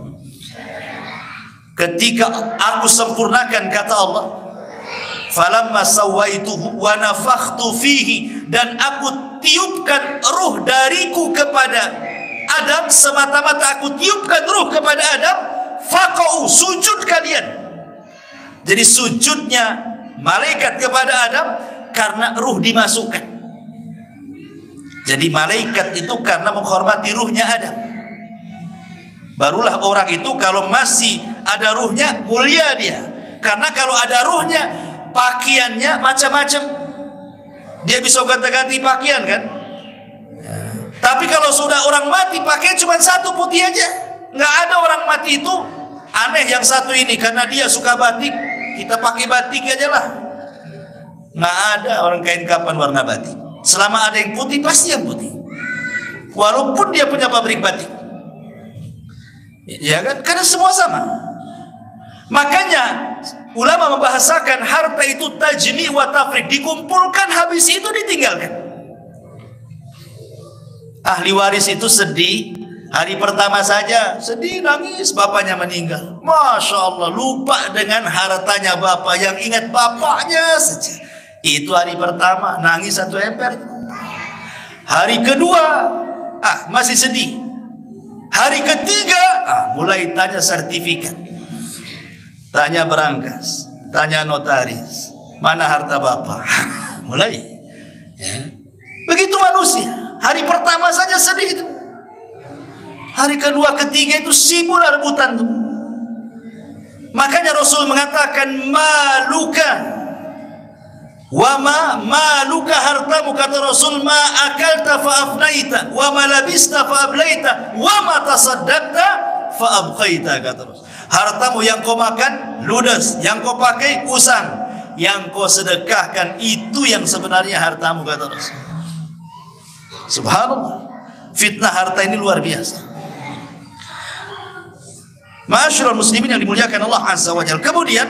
A: Ketika aku sempurnakan, kata Allah, falamma sawaituhu wa nafakhtu fihi, dan aku tiupkan ruh dariku kepada Adam, semata-mata aku tiupkan ruh kepada Adam, faqa'u, sujud kalian. Jadi sujudnya malaikat kepada Adam karena ruh dimasukkan. Jadi malaikat itu karena menghormati ruhnya Adam. Barulah orang itu kalau masih ada ruhnya mulia dia. Karena kalau ada ruhnya, pakaiannya macam-macam. Dia bisa ganti-ganti pakaian kan? Tapi kalau sudah orang mati, pakaian cuma satu putih aja. Nggak ada orang mati itu aneh yang satu ini karena dia suka batik, kita pakai batik aja lah. Nggak ada orang kain kapan warna batik. Selama ada yang putih, pasti yang putih. Walaupun dia punya pabrik batik. Ya kan? Karena semua sama. Makanya ulama membahasakan harta itu tajmi wa tafriq, dikumpulkan habis itu ditinggalkan. Ahli waris itu sedih, hari pertama saja sedih, nangis, bapaknya meninggal. Masya Allah, lupa dengan hartanya bapak, yang ingat bapaknya saja. Itu hari pertama, nangis satu ember. Hari kedua, masih sedih. Hari ketiga, mulai tanya sertifikat, tanya berangkas, tanya notaris, mana harta bapak. Mulai ya. Begitu manusia. Hari pertama saja sedih itu. Hari kedua, ketiga itu sibuk rebutan itu. Makanya Rasul mengatakan maluka wa maluka, hartamu, kata Rasul, ma akalta fa afnaita wa ma labista fa ablaita wa ma tasaddaqta fa abqaita, kata Rasul. Hartamu yang kau makan ludes, yang kau pakai usang, yang kau sedekahkan itu yang sebenarnya hartamu, kata Rasul. Subhanallah, fitnah harta ini luar biasa. Ma'asyiral muslimin yang dimuliakan Allah Azza wa Jalla. Kemudian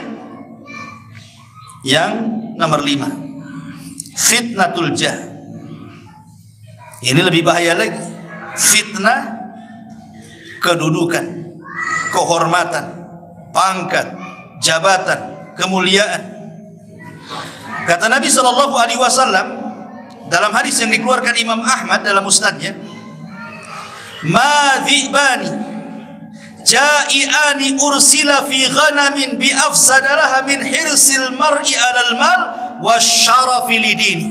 A: yang nomor 5, fitnatul jah. Ini lebih bahaya lagi. Fitnah kedudukan, kehormatan, pangkat, jabatan, kemuliaan. Kata Nabi SAW dalam hadis yang dikeluarkan Imam Ahmad dalam musnadnya, ma dhi'bani ja'iani ursila fi ghanamin bi afsadalaha min hirsil mar'i alal mal wa syarafi lidini.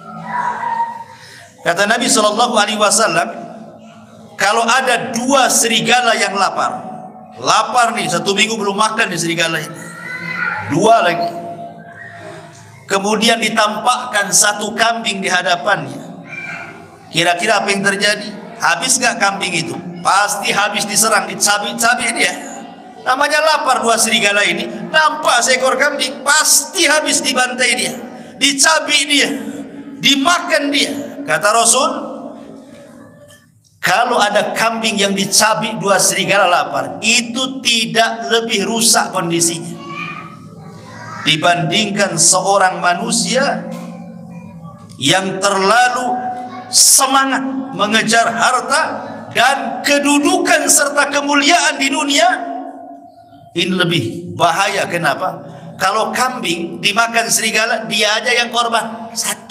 A: Kata Nabi SAW, kalau ada dua serigala yang lapar nih, 1 minggu belum makan di serigala ini, 2 lagi, kemudian ditampakkan 1 kambing di hadapannya, kira-kira apa yang terjadi? Habis gak kambing itu? Pasti habis diserang, dicabik-cabik dia. Namanya lapar 2 serigala ini, nampak seekor kambing, pasti habis dibantai dia, dicabik dia, dimakan dia. Kata Rasul, kalau ada kambing yang dicabik 2 serigala lapar, itu tidak lebih rusak kondisinya dibandingkan seorang manusia yang terlalu semangat mengejar harta dan kedudukan serta kemuliaan di dunia. Ini lebih bahaya. Kenapa? Kalau kambing dimakan serigala, dia aja yang korban 1.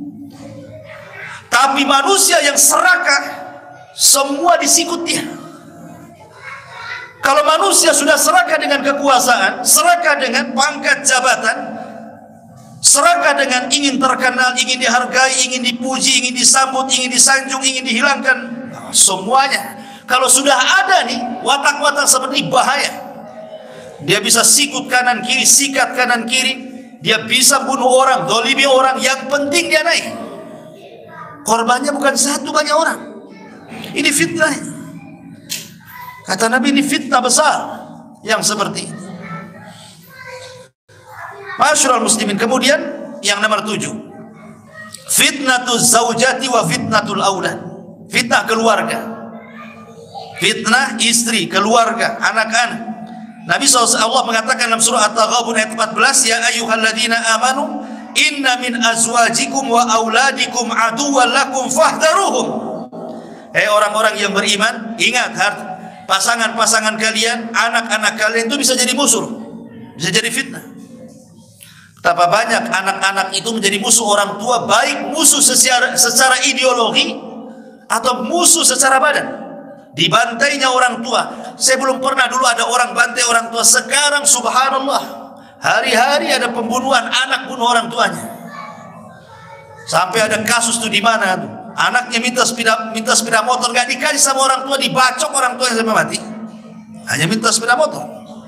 A: Tapi manusia yang serakah, semua disikut dia. Kalau manusia sudah serakah dengan kekuasaan, serakah dengan pangkat jabatan, serakah dengan ingin terkenal, ingin dihargai, ingin dipuji, ingin disambut, ingin disanjung, ingin dihilangkan, semuanya. Kalau sudah ada nih watak-watak seperti bahaya, dia bisa sikut kanan kiri, sikat kanan kiri, dia bisa bunuh orang, dolimi orang, yang penting dia naik. Korbannya bukan 1, banyak orang. Ini fitnah. Kata Nabi, ini fitnah besar yang seperti ini. Ma'asyiral muslimin. Kemudian yang nomor 7, Fitnatuz zaujati wa fitnatul aulad. Fitnah keluarga, fitnah istri, keluarga, anak-anak. Nabi SAW mengatakan dalam surah At-Taghabun ayat 14, ya ayyuhalladzina amanu inna min azwajikum wa auladikum aduwwan lakum fahdharuhum. Orang-orang yang beriman, ingat pasangan-pasangan kalian, anak-anak kalian itu bisa jadi musuh, bisa jadi fitnah. Betapa banyak anak-anak itu menjadi musuh orang tua, baik musuh secara ideologi atau musuh secara badan. Dibantainya orang tua. Saya belum pernah dulu ada orang bantai orang tua. Sekarang subhanallah, hari-hari ada pembunuhan anak bunuh orang tuanya. Sampai ada kasus tuh di mana tuh, anaknya minta sepeda motor, gak dikasih sama orang tua, dibacok orang tuanya sampai mati. Hanya minta sepeda motor.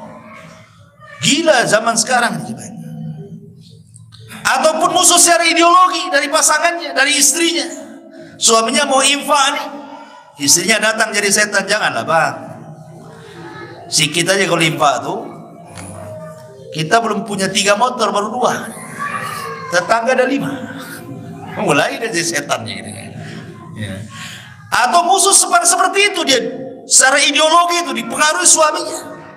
A: Gila zaman sekarang. Ataupun musuh secara ideologi dari pasangannya, dari istrinya. Suaminya mau infak nih, istrinya datang jadi setan. Janganlah bang, sikit aja kalau infak tuh. Kita belum punya 3 motor, baru 2. Tetangga ada 5. Mulai dari setannya gitu. Ya. Atau musuh seperti itu, dia secara ideologi itu dipengaruhi suaminya.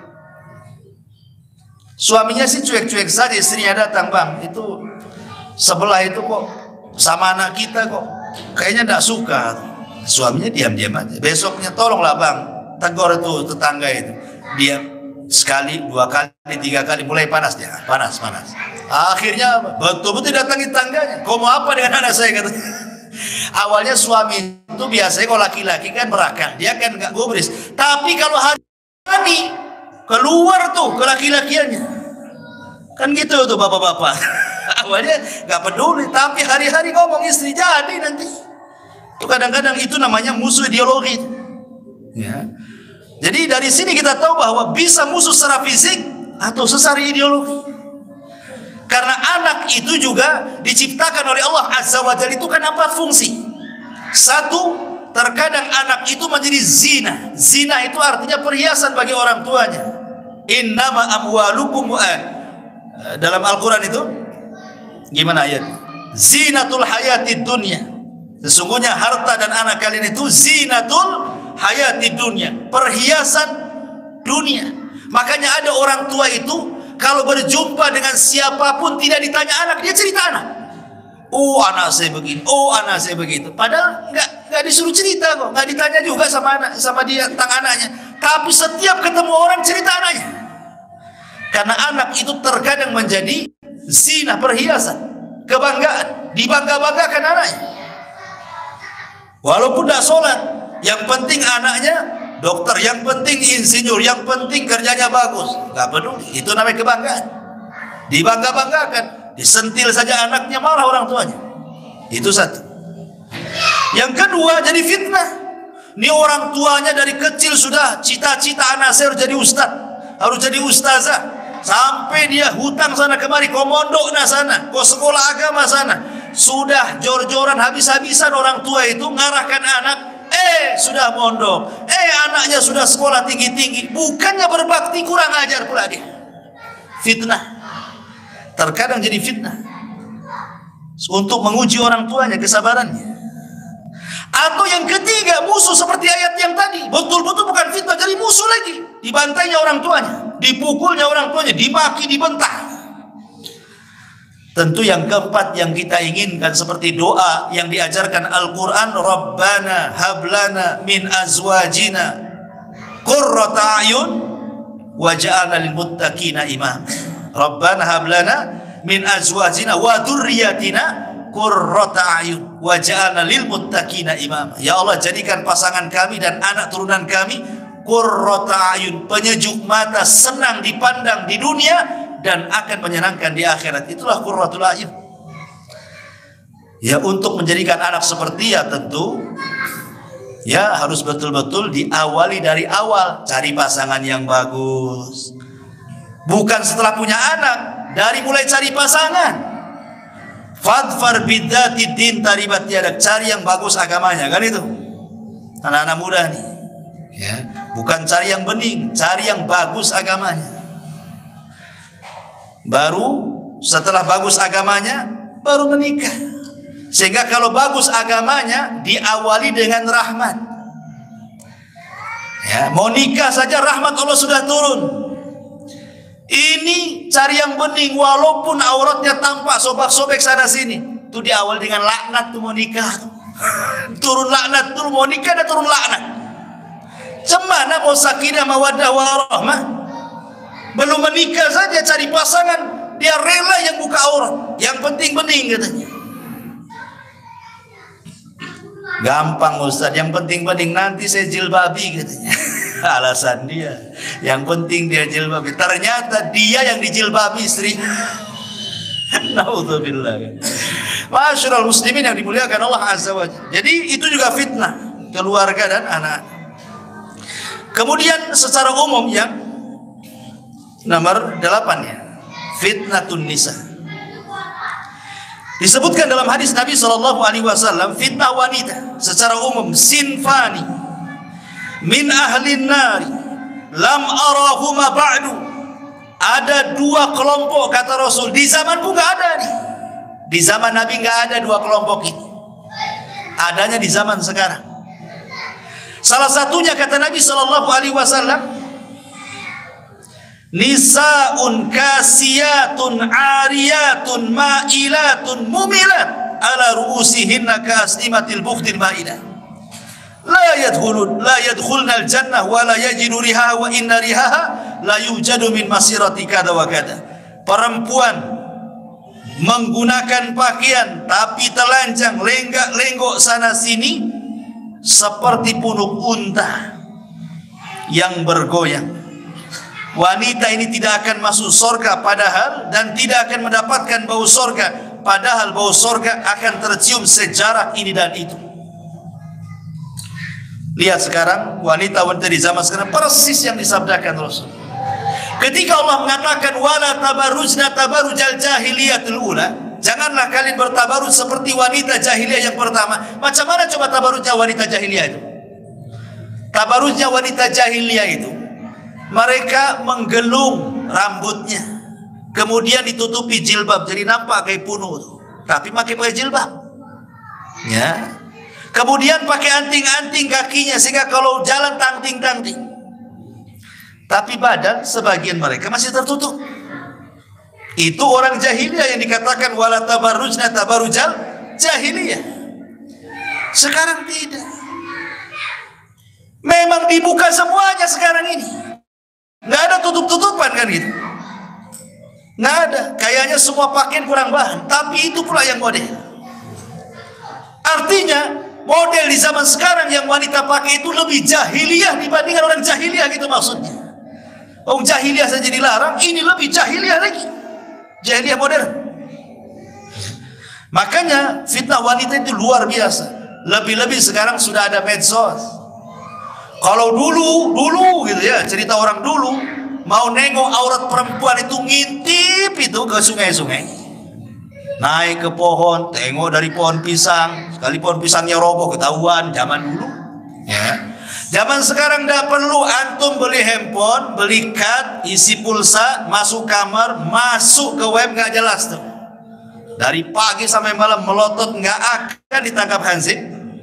A: Suaminya sih cuek-cuek saja, istrinya datang, bang itu sebelah itu kok sama anak kita kok kayaknya tidak suka. Suaminya diam-diam aja. Besoknya tolonglah bang, tegur itu tetangga itu. Dia sekali, 2 kali, 3 kali, mulai panas dia, panas. Akhirnya betul-betul datangi tangganya. Kau mau apa dengan anak saya, kata. Awalnya suami itu biasanya kalau laki-laki kan merakang, dia kan nggak gubris. Tapi kalau hari keluar tuh ke laki-lakiannya, kan gitu tuh bapak-bapak. Awalnya nggak peduli, tapi hari-hari ngomong istri jadi nanti. Itu kadang-kadang itu namanya musuh ideologi. Ya. Jadi dari sini kita tahu bahwa bisa musuh secara fisik atau secara ideologi. Karena anak itu juga diciptakan oleh Allah Azza wa Jalla, itu kan 4 fungsi. 1, terkadang anak itu menjadi zina. Zina itu artinya perhiasan bagi orang tuanya. Innama amwalukum dalam Al-Quran itu gimana ayat? Zinatul hayatid dunya. Sesungguhnya harta dan anak kalian itu zinatul hayatid dunya, perhiasan dunia. Makanya ada orang tua itu kalau berjumpa dengan siapapun tidak ditanya anak, dia cerita anak. Oh anak saya begini, oh anak saya begitu. Padahal nggak disuruh cerita kok, nggak ditanya juga sama dia tentang anaknya. Tapi setiap ketemu orang cerita anaknya. Karena anak itu terkadang menjadi zina, perhiasan, kebanggaan, dibangga-banggakan anaknya. Walaupun tidak sholat, yang penting anaknya dokter, yang penting insinyur, yang penting kerjanya bagus, nggak peduli. Itu namanya kebanggaan, dibangga-banggakan. Disentil saja anaknya marah orang tuanya. Itu 1. Yang kedua jadi fitnah. Ini orang tuanya dari kecil sudah cita-cita anak saya harus jadi ustaz, harus jadi ustazah. Sampai dia hutang sana kemari, kau mondok nah sana, kau sekolah agama sana. Sudah jor-joran habis-habisan orang tua itu ngarahkan anak. Sudah mondok, anaknya sudah sekolah tinggi-tinggi, bukannya berbakti, kurang ajar pula dia. Fitnah. Terkadang jadi fitnah untuk menguji orang tuanya, kesabarannya. Atau yang ketiga, musuh seperti ayat yang tadi, betul-betul bukan fitnah, jadi musuh lagi. Dibantainya orang tuanya, dipukulnya orang tuanya, dimaki, dibentak. Tentu yang keempat yang kita inginkan seperti doa yang diajarkan Al-Quran, Rabbana hablana min azwajina qurrata a'yun waj'alna lil muttaqina imam. Rabbana hablana min azwajina wa dzurriyyatina qurrata a'yun waj'alna lil muttaqina imam. Ya Allah, jadikan pasangan kami dan anak turunan kami qurrata a'yun, penyejuk mata, senang dipandang di dunia dan akan menyenangkan di akhirat. Itulah qurratul a'yun. Ya, untuk menjadikan anak seperti ya tentu ya harus betul-betul diawali dari awal, cari pasangan yang bagus. Bukan setelah punya anak, dari mulai cari pasangan. Fadfar bidzati din taribat yadak, cari yang bagus agamanya, kan itu. Anak-anak muda nih. Ya, bukan cari yang bening, cari yang bagus agamanya. Baru setelah bagus agamanya baru menikah. Sehingga kalau bagus agamanya diawali dengan rahmat. Ya, mau nikah saja rahmat Allah sudah turun. Ini cari yang bening walaupun auratnya tampak sobek-sobek sana sini. Itu diawali dengan laknat tuh mau nikah. Turun laknat, turun mau nikah dan turun laknat. Cemana mau sakinah mawaddah warahmah? Belum menikah saja cari pasangan, dia rela yang buka aurat. Yang penting bening katanya. Gampang Ustaz, yang penting bening, nanti saya jilbabi katanya. Alasan dia, yang penting dia jilbabi. Ternyata dia yang dijilbabi istri. Naudzubillah. Masyaallah muslimin yang dimuliakan Allah Azza wa Jalla. Jadi itu juga fitnah keluarga dan anak. Kemudian secara umum yang nomor 8 ya, fitnatun nisa. Disebutkan dalam hadis Nabi SAW, fitnah wanita secara umum sinfani min ahlin nari lam arahuma ba'du. Ada 2 kelompok kata Rasul, di zamanku nggak ada nih. Di zaman Nabi nggak ada 2 kelompok ini. Adanya di zaman sekarang. Salah satunya kata Nabi SAW, nisaun kasiyatun ariyatun ma'ilatun mumilat ala ru'usihinna ka'aslimatil bukhtil ma'ilah la yadkhulna al-jannah wa la yajidu rihaha wa inna rihaha la yujadu min masirati kada wa kada. Perempuan menggunakan pakaian tapi telanjang, lenggak-lenggok sana sini seperti punuk unta yang bergoyang. Wanita ini tidak akan masuk surga padahal, dan tidak akan mendapatkan bau surga padahal bau surga akan tercium sejarah ini dan itu. Lihat sekarang wanita-wanita di zaman sekarang persis yang disabdakan Rasul. Ketika Allah mengatakan wala tabarrujna tabarrujal jahiliyatul ula, janganlah kalian bertabarruj seperti wanita jahiliyah yang pertama. Macam mana coba tabarrujnya wanita jahiliyah itu? Tabarrujnya wanita jahiliyah itu, mereka menggelung rambutnya, kemudian ditutupi jilbab, jadi nampak kayak punuk tuh. Tapi pakai jilbab, ya. Kemudian pakai anting-anting kakinya sehingga kalau jalan tangting-tangting. Tapi badan sebagian mereka masih tertutup. Itu orang jahiliyah yang dikatakan wala tabarrujna tabarrujal jahiliyah. Sekarang tidak. Memang dibuka semuanya sekarang ini. Nggak ada tutup-tutupan kan gitu. Nggak ada. Kayaknya semua pakaian kurang bahan. Tapi itu pula yang model. Artinya model di zaman sekarang yang wanita pakai itu lebih jahiliyah dibandingkan orang jahiliyah gitu maksudnya. Orang jahiliyah saja dilarang, ini lebih jahiliyah lagi. Jahiliyah modern. Makanya fitnah wanita itu luar biasa. Lebih-lebih sekarang sudah ada medsos. Kalau dulu gitu ya, cerita orang dulu, mau nengok aurat perempuan itu ngintip itu ke sungai-sungai. Naik ke pohon, tengok dari pohon pisang, sekali pohon pisangnya roboh ketahuan zaman dulu. Ya. Zaman sekarang tidak perlu, antum beli handphone, beli kad, isi pulsa, masuk kamar, masuk ke web nggak jelas tuh. Dari pagi sampai malam melotot nggak akan ditangkap hansip.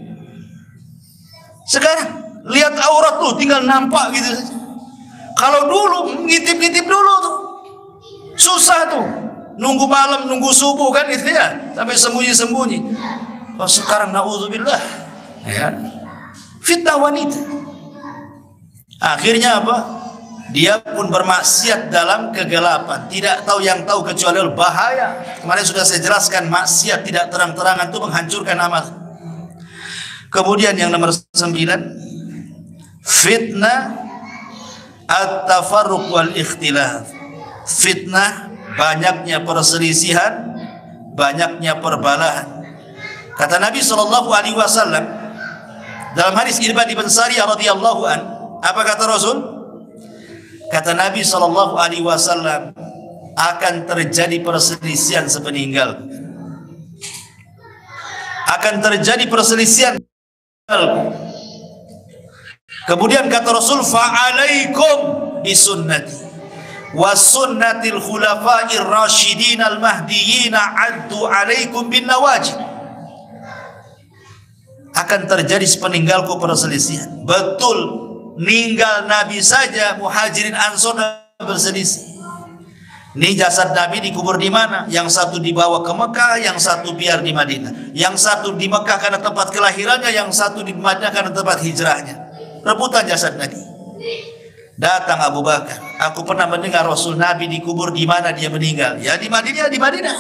A: Sekarang lihat aurat tuh tinggal nampak gitu saja. Kalau dulu ngintip-ngintip dulu tuh susah tuh, nunggu malam, nunggu subuh kan gitu ya, sampai sembunyi-sembunyi. Oh sekarang naudzubillah, ya. Fitnah wanita. Akhirnya apa? Dia pun bermaksiat dalam kegelapan, tidak tahu yang tahu kecuali Allah. Bahaya. Kemarin sudah saya jelaskan, maksiat tidak terang-terangan itu menghancurkan amal. Kemudian yang nomor 9, fitnah at-tafarruq wal ikhtilaf. Fitnah banyaknya perselisihan, banyaknya perbalahan. Kata Nabi SAW dalam hadis Irbad bin Sariyah radhiyallahu an, apa kata Rasul? Kata Nabi SAW, akan terjadi perselisihan sepeninggal. Akan terjadi perselisihan. Kemudian kata Rasul, fa'alaikum bisunnati wa sunnatil khulafa'ir rasyidin al-mahdiyyin addu alaikum bin nawajid. akan terjadi sepeninggalku perselisihan. Betul, ninggal Nabi saja Muhajirin Ansor berselisih. Ini jasad Nabi dikubur di mana? Yang satu dibawa ke Mekah, yang satu biar di Madinah. Yang satu di Mekah karena tempat kelahirannya, yang satu di Madinah karena tempat hijrahnya. Rebutan jasad Nabi. Datang Abu Bakar, aku pernah mendengar Rasul Nabi dikubur di mana dia meninggal? Ya di Madinah, di Madinah.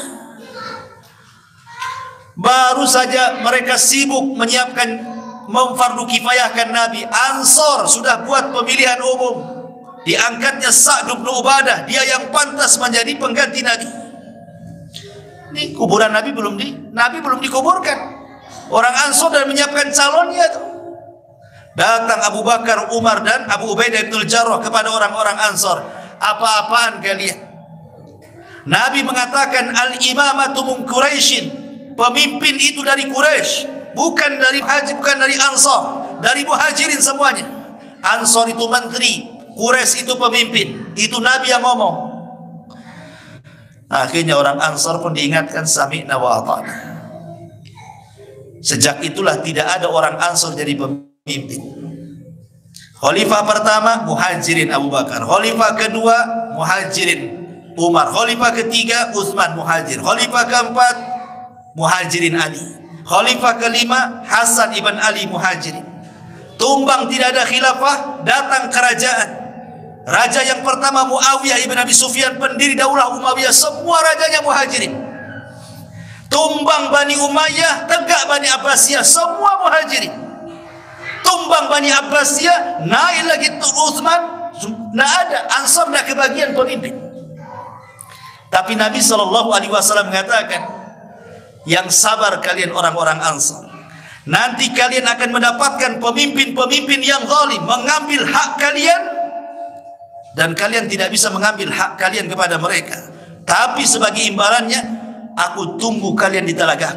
A: Baru saja mereka sibuk menyiapkan memfardu kifayahkan Nabi. Ansor sudah buat pemilihan umum. Diangkatnya Sa'd bin Ubadah, dia yang pantas menjadi pengganti Nabi. Ini kuburan Nabi belum dikuburkan. Orang Ansor dan menyiapkan calonnya tuh. Datang Abu Bakar, Umar dan Abu Ubaidah bin Jarrah kepada orang-orang Ansor. Apa-apaan kalian? Nabi mengatakan al-imamatu min Quraisyin. Pemimpin itu dari Quraisy, bukan dari Haji, bukan dari Ansor, dari Muhajirin semuanya. Ansor itu menteri, Quraisy itu pemimpin. Itu Nabi yang ngomong. Akhirnya orang Ansor pun diingatkan sami'na wa ata'na. Sejak itulah tidak ada orang Ansor jadi pemimpin. Khalifah pertama Muhajirin Abu Bakar, khalifah kedua Muhajirin Umar, khalifah ketiga Utsman Muhajir, khalifah keempat Muhajirin Ali, khalifah kelima Hasan ibn Ali Muhajirin. Tumbang tidak ada khilafah, datang kerajaan. Raja yang pertama Muawiyah ibn Abi Sufyan, pendiri daulah Umayyah, semua rajanya Muhajirin. Tumbang Bani Umayyah, tegak Bani Abbasiyah, semua Muhajirin. Tumbang Bani Abbasiyah, naik lagi Utsman, tidak ada, Ansar tidak kebagian pemimpin. Tapi Nabi SAW mengatakan, yang sabar kalian orang-orang Ansar, nanti kalian akan mendapatkan pemimpin-pemimpin yang zalim, mengambil hak kalian, dan kalian tidak bisa mengambil hak kalian kepada mereka. Tapi sebagai imbalannya, aku tunggu kalian di telaga.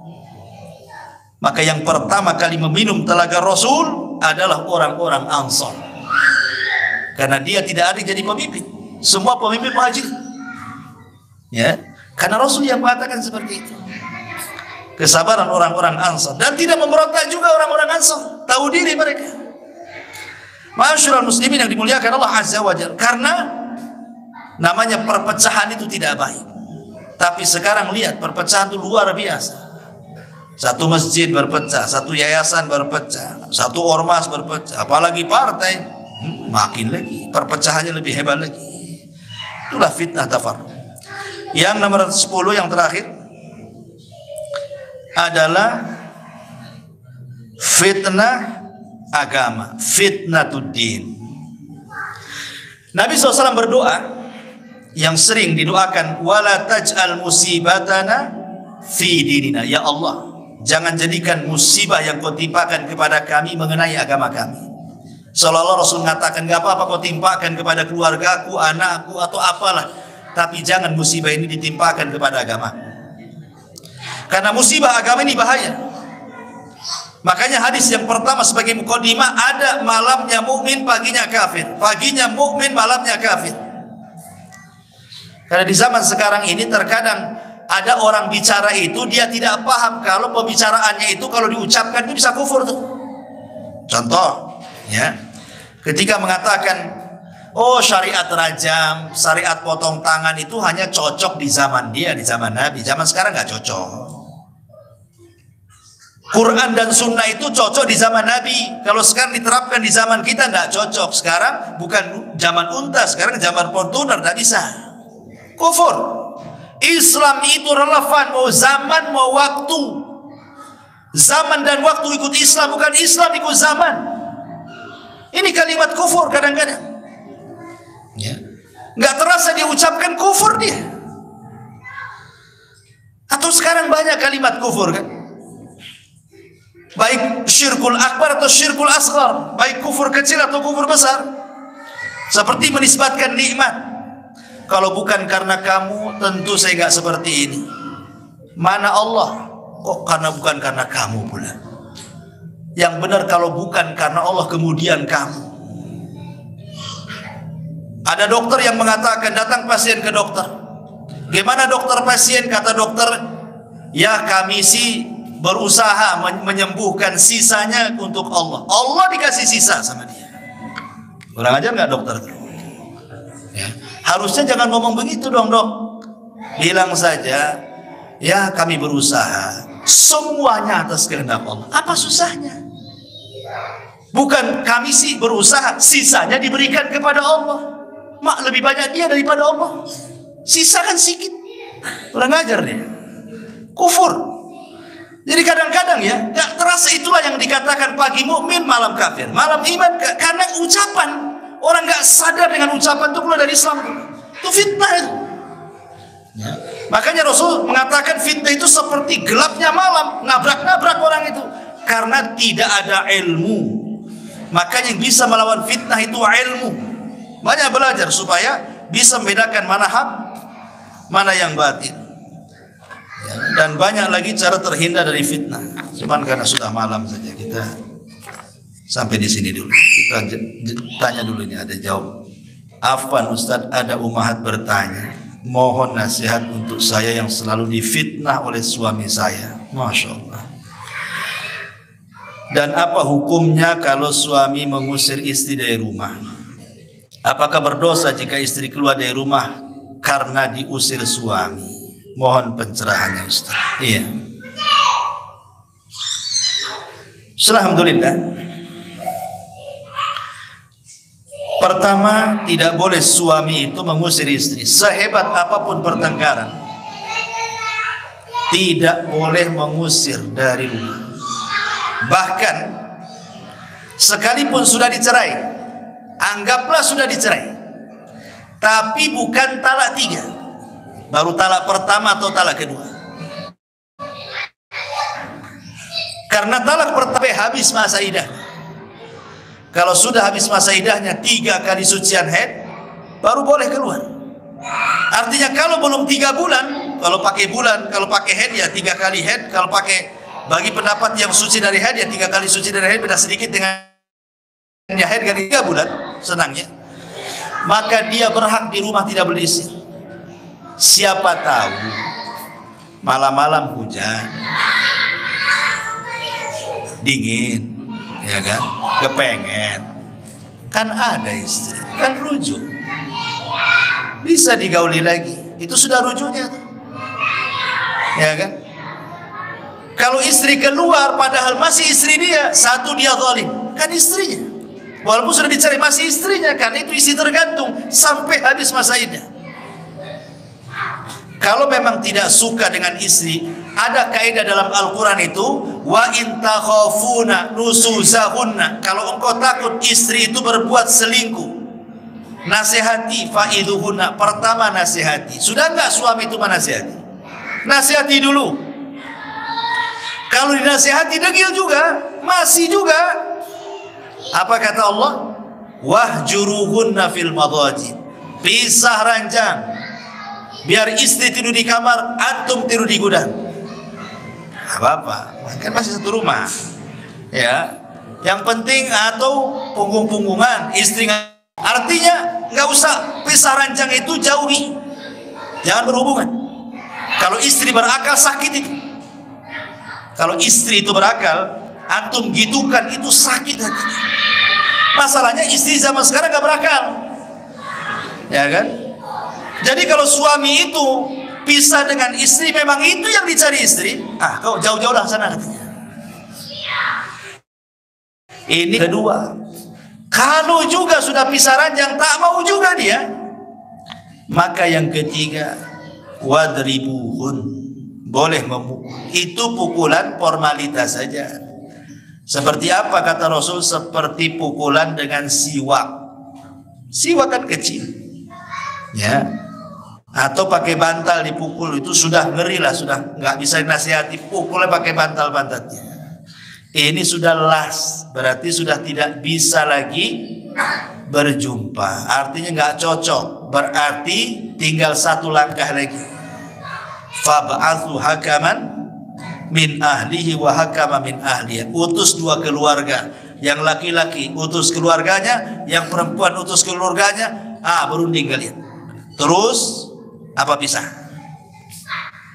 A: Maka yang pertama kali meminum telaga Rasul adalah orang-orang Ansar, karena dia tidak ada jadi pemimpin, semua pemimpin Muhajir. Ya, karena Rasul yang mengatakan seperti itu. Kesabaran orang-orang Ansar, dan tidak memberontak juga orang-orang Ansar, tahu diri mereka. Ma'asyiral muslimin yang dimuliakan Allah Azza wa Jalla, karena namanya perpecahan itu tidak baik. Tapi sekarang lihat, perpecahan itu luar biasa. Satu masjid berpecah, satu yayasan berpecah, satu ormas berpecah, apalagi partai, makin lagi perpecahannya lebih hebat lagi. Itulah fitnah tafarruq. Yang nomor 10 yang terakhir adalah fitnah agama, fitnatuddin. Nabi SAW berdoa yang sering didoakan, wala taj'al musibatana fi dinina. Ya Allah, jangan jadikan musibah yang kau timpakan kepada kami mengenai agama kami. Seolah-olah Rasul mengatakan, gak apa-apa kau timpakan kepada keluargaku, anakku, atau apalah, tapi jangan musibah ini ditimpakan kepada agama. Karena musibah agama ini bahaya. Makanya hadis yang pertama sebagai mukadimah, ada malamnya mukmin, paginya kafir. Paginya mukmin, malamnya kafir. Karena di zaman sekarang ini terkadang ada orang bicara itu dia tidak paham kalau pembicaraannya itu kalau diucapkan itu bisa kufur tuh. Contoh, ya, ketika mengatakan, oh syariat rajam, syariat potong tangan itu hanya cocok di zaman dia, di zaman Nabi. Zaman sekarang nggak cocok. Quran dan Sunnah itu cocok di zaman Nabi. Kalau sekarang diterapkan di zaman kita nggak cocok. Sekarang bukan zaman unta, sekarang zaman Fortuner, nggak bisa. Kufur. Islam itu relevan mau zaman mau waktu. Zaman dan waktu ikut Islam, bukan Islam ikut zaman. Ini kalimat kufur kadang-kadang. Ya. Nggak terasa diucapkan kufur dia. Atau sekarang banyak kalimat kufur kan? Baik syirkul akbar atau syirkul asghar, baik kufur kecil atau kufur besar. Seperti menisbatkan nikmat. Kalau bukan karena kamu, tentu saya nggak seperti ini. Mana Allah? Kok karena bukan karena kamu pula? Yang benar kalau bukan karena Allah kemudian kamu. Ada dokter yang mengatakan, datang pasien ke dokter. Gimana dokter pasien? Kata dokter, ya kami sih berusaha menyembuhkan, sisanya untuk Allah. Allah dikasih sisa sama dia. Kurang ajar nggak dokter? Ya. Harusnya jangan ngomong begitu dong, dok. Bilang saja, ya kami berusaha, semuanya atas kehendak Allah. Apa susahnya? Bukan kami sih berusaha, sisanya diberikan kepada Allah. Mak, lebih banyak dia daripada Allah. Sisa kan sedikit. Kurang ajar dia. Kufur. Jadi kadang-kadang ya, gak terasa, itulah yang dikatakan pagi mukmin, malam kafir, malam iman, karena ucapan. Orang gak sadar dengan ucapan itu keluar dari Islam. Itu fitnah itu. Ya. Makanya Rasul mengatakan fitnah itu seperti gelapnya malam, nabrak-nabrak orang itu. Karena tidak ada ilmu. Makanya yang bisa melawan fitnah itu ilmu. Banyak belajar supaya bisa membedakan mana hak, mana yang batil. Ya, dan banyak lagi cara terhindar dari fitnah. Cuman karena sudah malam saja, kita sampai di sini dulu. Kita tanya dulu, ini ada jawab. Afwan Ustadz, ada umahat bertanya, mohon nasihat untuk saya yang selalu difitnah oleh suami saya. Masya Allah. Dan apa hukumnya kalau suami mengusir istri dari rumah? Apakah berdosa jika istri keluar dari rumah karena diusir suami? Mohon pencerahannya Ustaz. Iya. Alhamdulillah. Pertama, tidak boleh suami itu mengusir istri. Sehebat apapun pertengkaran, tidak boleh mengusir dari rumah. Bahkan sekalipun sudah dicerai, anggaplah sudah dicerai, tapi bukan talak 3, baru talak pertama atau talak kedua. Karena talak pertama habis masa idah. Kalau sudah habis masa idahnya 3 kali sucian haid, baru boleh keluar. Artinya kalau belum 3 bulan, kalau pakai bulan, kalau pakai haid ya 3 kali haid. Kalau pakai, bagi pendapat yang suci dari haid ya 3 kali suci dari haid, beda sedikit dengan ya haid kali 3 bulan, senangnya. Maka dia berhak di rumah tidak berisi. Siapa tahu malam-malam hujan, dingin, ya kan, kepengen, kan ada istri, kan rujuk, bisa digauli lagi, itu sudah rujuknya, ya kan. Kalau istri keluar padahal masih istri dia, satu dia zalim, kan istrinya. Walaupun sudah dicari masih istrinya, kan itu isi tergantung sampai habis masa iddah. Kalau memang tidak suka dengan istri, ada kaidah dalam Al-Quran itu, wa in takhafuna nusuzahunna. Kalau engkau takut istri itu berbuat selingkuh, nasihati faiduhunna. Pertama nasihati. Sudah enggak suami itu menasihati? Nasihati dulu. Kalau dinasihati degil juga, masih juga. Apa kata Allah? Wahjuruhunna fil madaji. Pisah ranjang. Biar istri tidur di kamar, antum tidur di gudang. Apa-apa, kan masih satu rumah. Ya, yang penting atau punggung-punggungan istri. Artinya nggak usah pisah ranjang itu, jauhi. Jangan berhubungan. Kalau istri berakal sakit itu. Kalau istri itu berakal, antum gitukan itu sakit hatinya. Masalahnya istri zaman sekarang nggak berakal, ya kan? Jadi kalau suami itu pisah dengan istri, memang itu yang dicari istri, kau jauh-jauh lah sana katanya. Ini kedua. Kalau juga sudah pisah ranjang, tak mau juga dia, maka yang ketiga, wadribuhun, boleh memukul. Itu pukulan formalitas saja. Seperti apa kata Rasul? Seperti pukulan dengan siwak. Siwak kan kecil, ya. Atau pakai bantal dipukul, itu sudah ngeri lah, sudah nggak bisa dinasihati. Pukulnya pakai bantal pantatnya. Ini sudah las, berarti sudah tidak bisa lagi berjumpa. Artinya nggak cocok. Berarti tinggal satu langkah lagi. Fab'athu hakaman min ahlihi wa hakama min ahliya. Utus 2 keluarga. Yang laki-laki utus keluarganya, yang perempuan utus keluarganya. Berunding kalian. Terus apa pisah?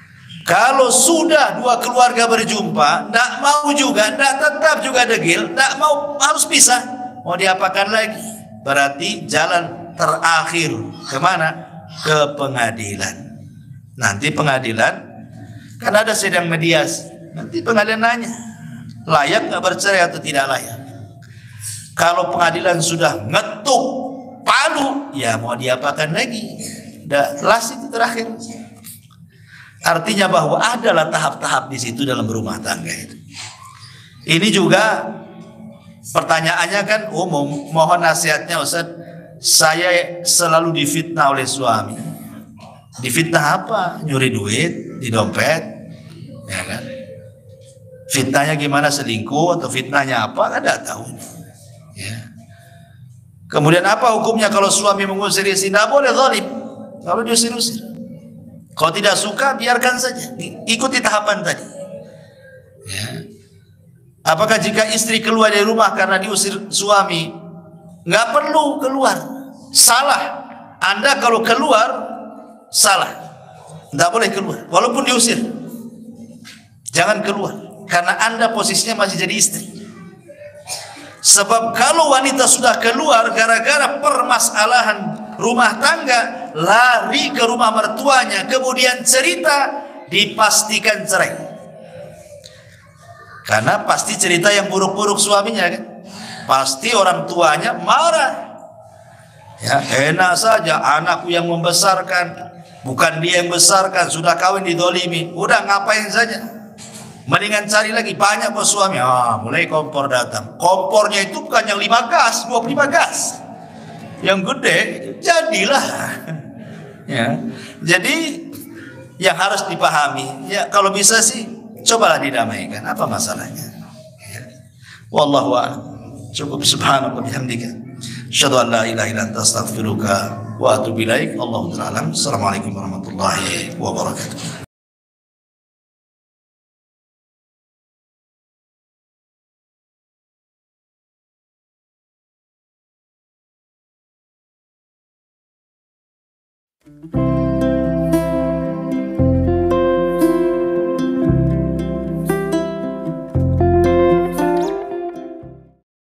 A: Kalau sudah dua keluarga berjumpa, tidak mau juga, tidak tetap juga degil, tidak mau, harus pisah. Mau diapakan lagi? Berarti jalan terakhir kemana? Ke pengadilan. Nanti pengadilan, kan ada sidang mediasi. Nanti pengadilan nanya, layak nggak bercerai atau tidak layak. Kalau pengadilan sudah ngetuk palu, ya mau diapakan lagi? Udah las itu terakhir. Artinya bahwa adalah tahap-tahap di situ dalam berumah tangga itu. Ini juga pertanyaannya kan umum. Mohon nasihatnya Ustaz. Saya selalu difitnah oleh suami. Difitnah apa? Nyuri duit di dompet, ya kan? Fitnahnya gimana, selingkuh atau fitnahnya apa? Kan tidak tahu. Ya. Kemudian apa hukumnya kalau suami mengusir istri? Tidak boleh zalim. Kalau diusir-usir. Kalau tidak suka, biarkan saja. Ikuti tahapan tadi. Ya. Apakah jika istri keluar dari rumah karena diusir suami? Nggak perlu keluar. Salah. Anda kalau keluar, salah. Nggak boleh keluar. Walaupun diusir. Jangan keluar. Karena Anda posisinya masih jadi istri. Sebab kalau wanita sudah keluar gara-gara permasalahan rumah tangga, lari ke rumah mertuanya, kemudian cerita, dipastikan cerai. Karena pasti cerita yang buruk-buruk suaminya kan. Pasti orang tuanya marah. Ya, enak saja anakku yang membesarkan, bukan dia yang besarkan, sudah kawin didolimi. Udah ngapain saja. Mendingan cari lagi, banyak bos suami. Mulai kompor datang. Kompornya itu bukan yang 5 gas, 25 gas. Yang gede, jadilah. Ya. Jadi yang harus dipahami, ya kalau bisa sih cobalah didamaikan. Apa masalahnya? Ya. Wallahu a'lam. Cukup subhanallah bihamdika. Asyhadu an la ilaha illa anta astaghfiruka wa atubu ilaik. Allahu ta'ala. Assalamualaikum warahmatullahi wabarakatuh.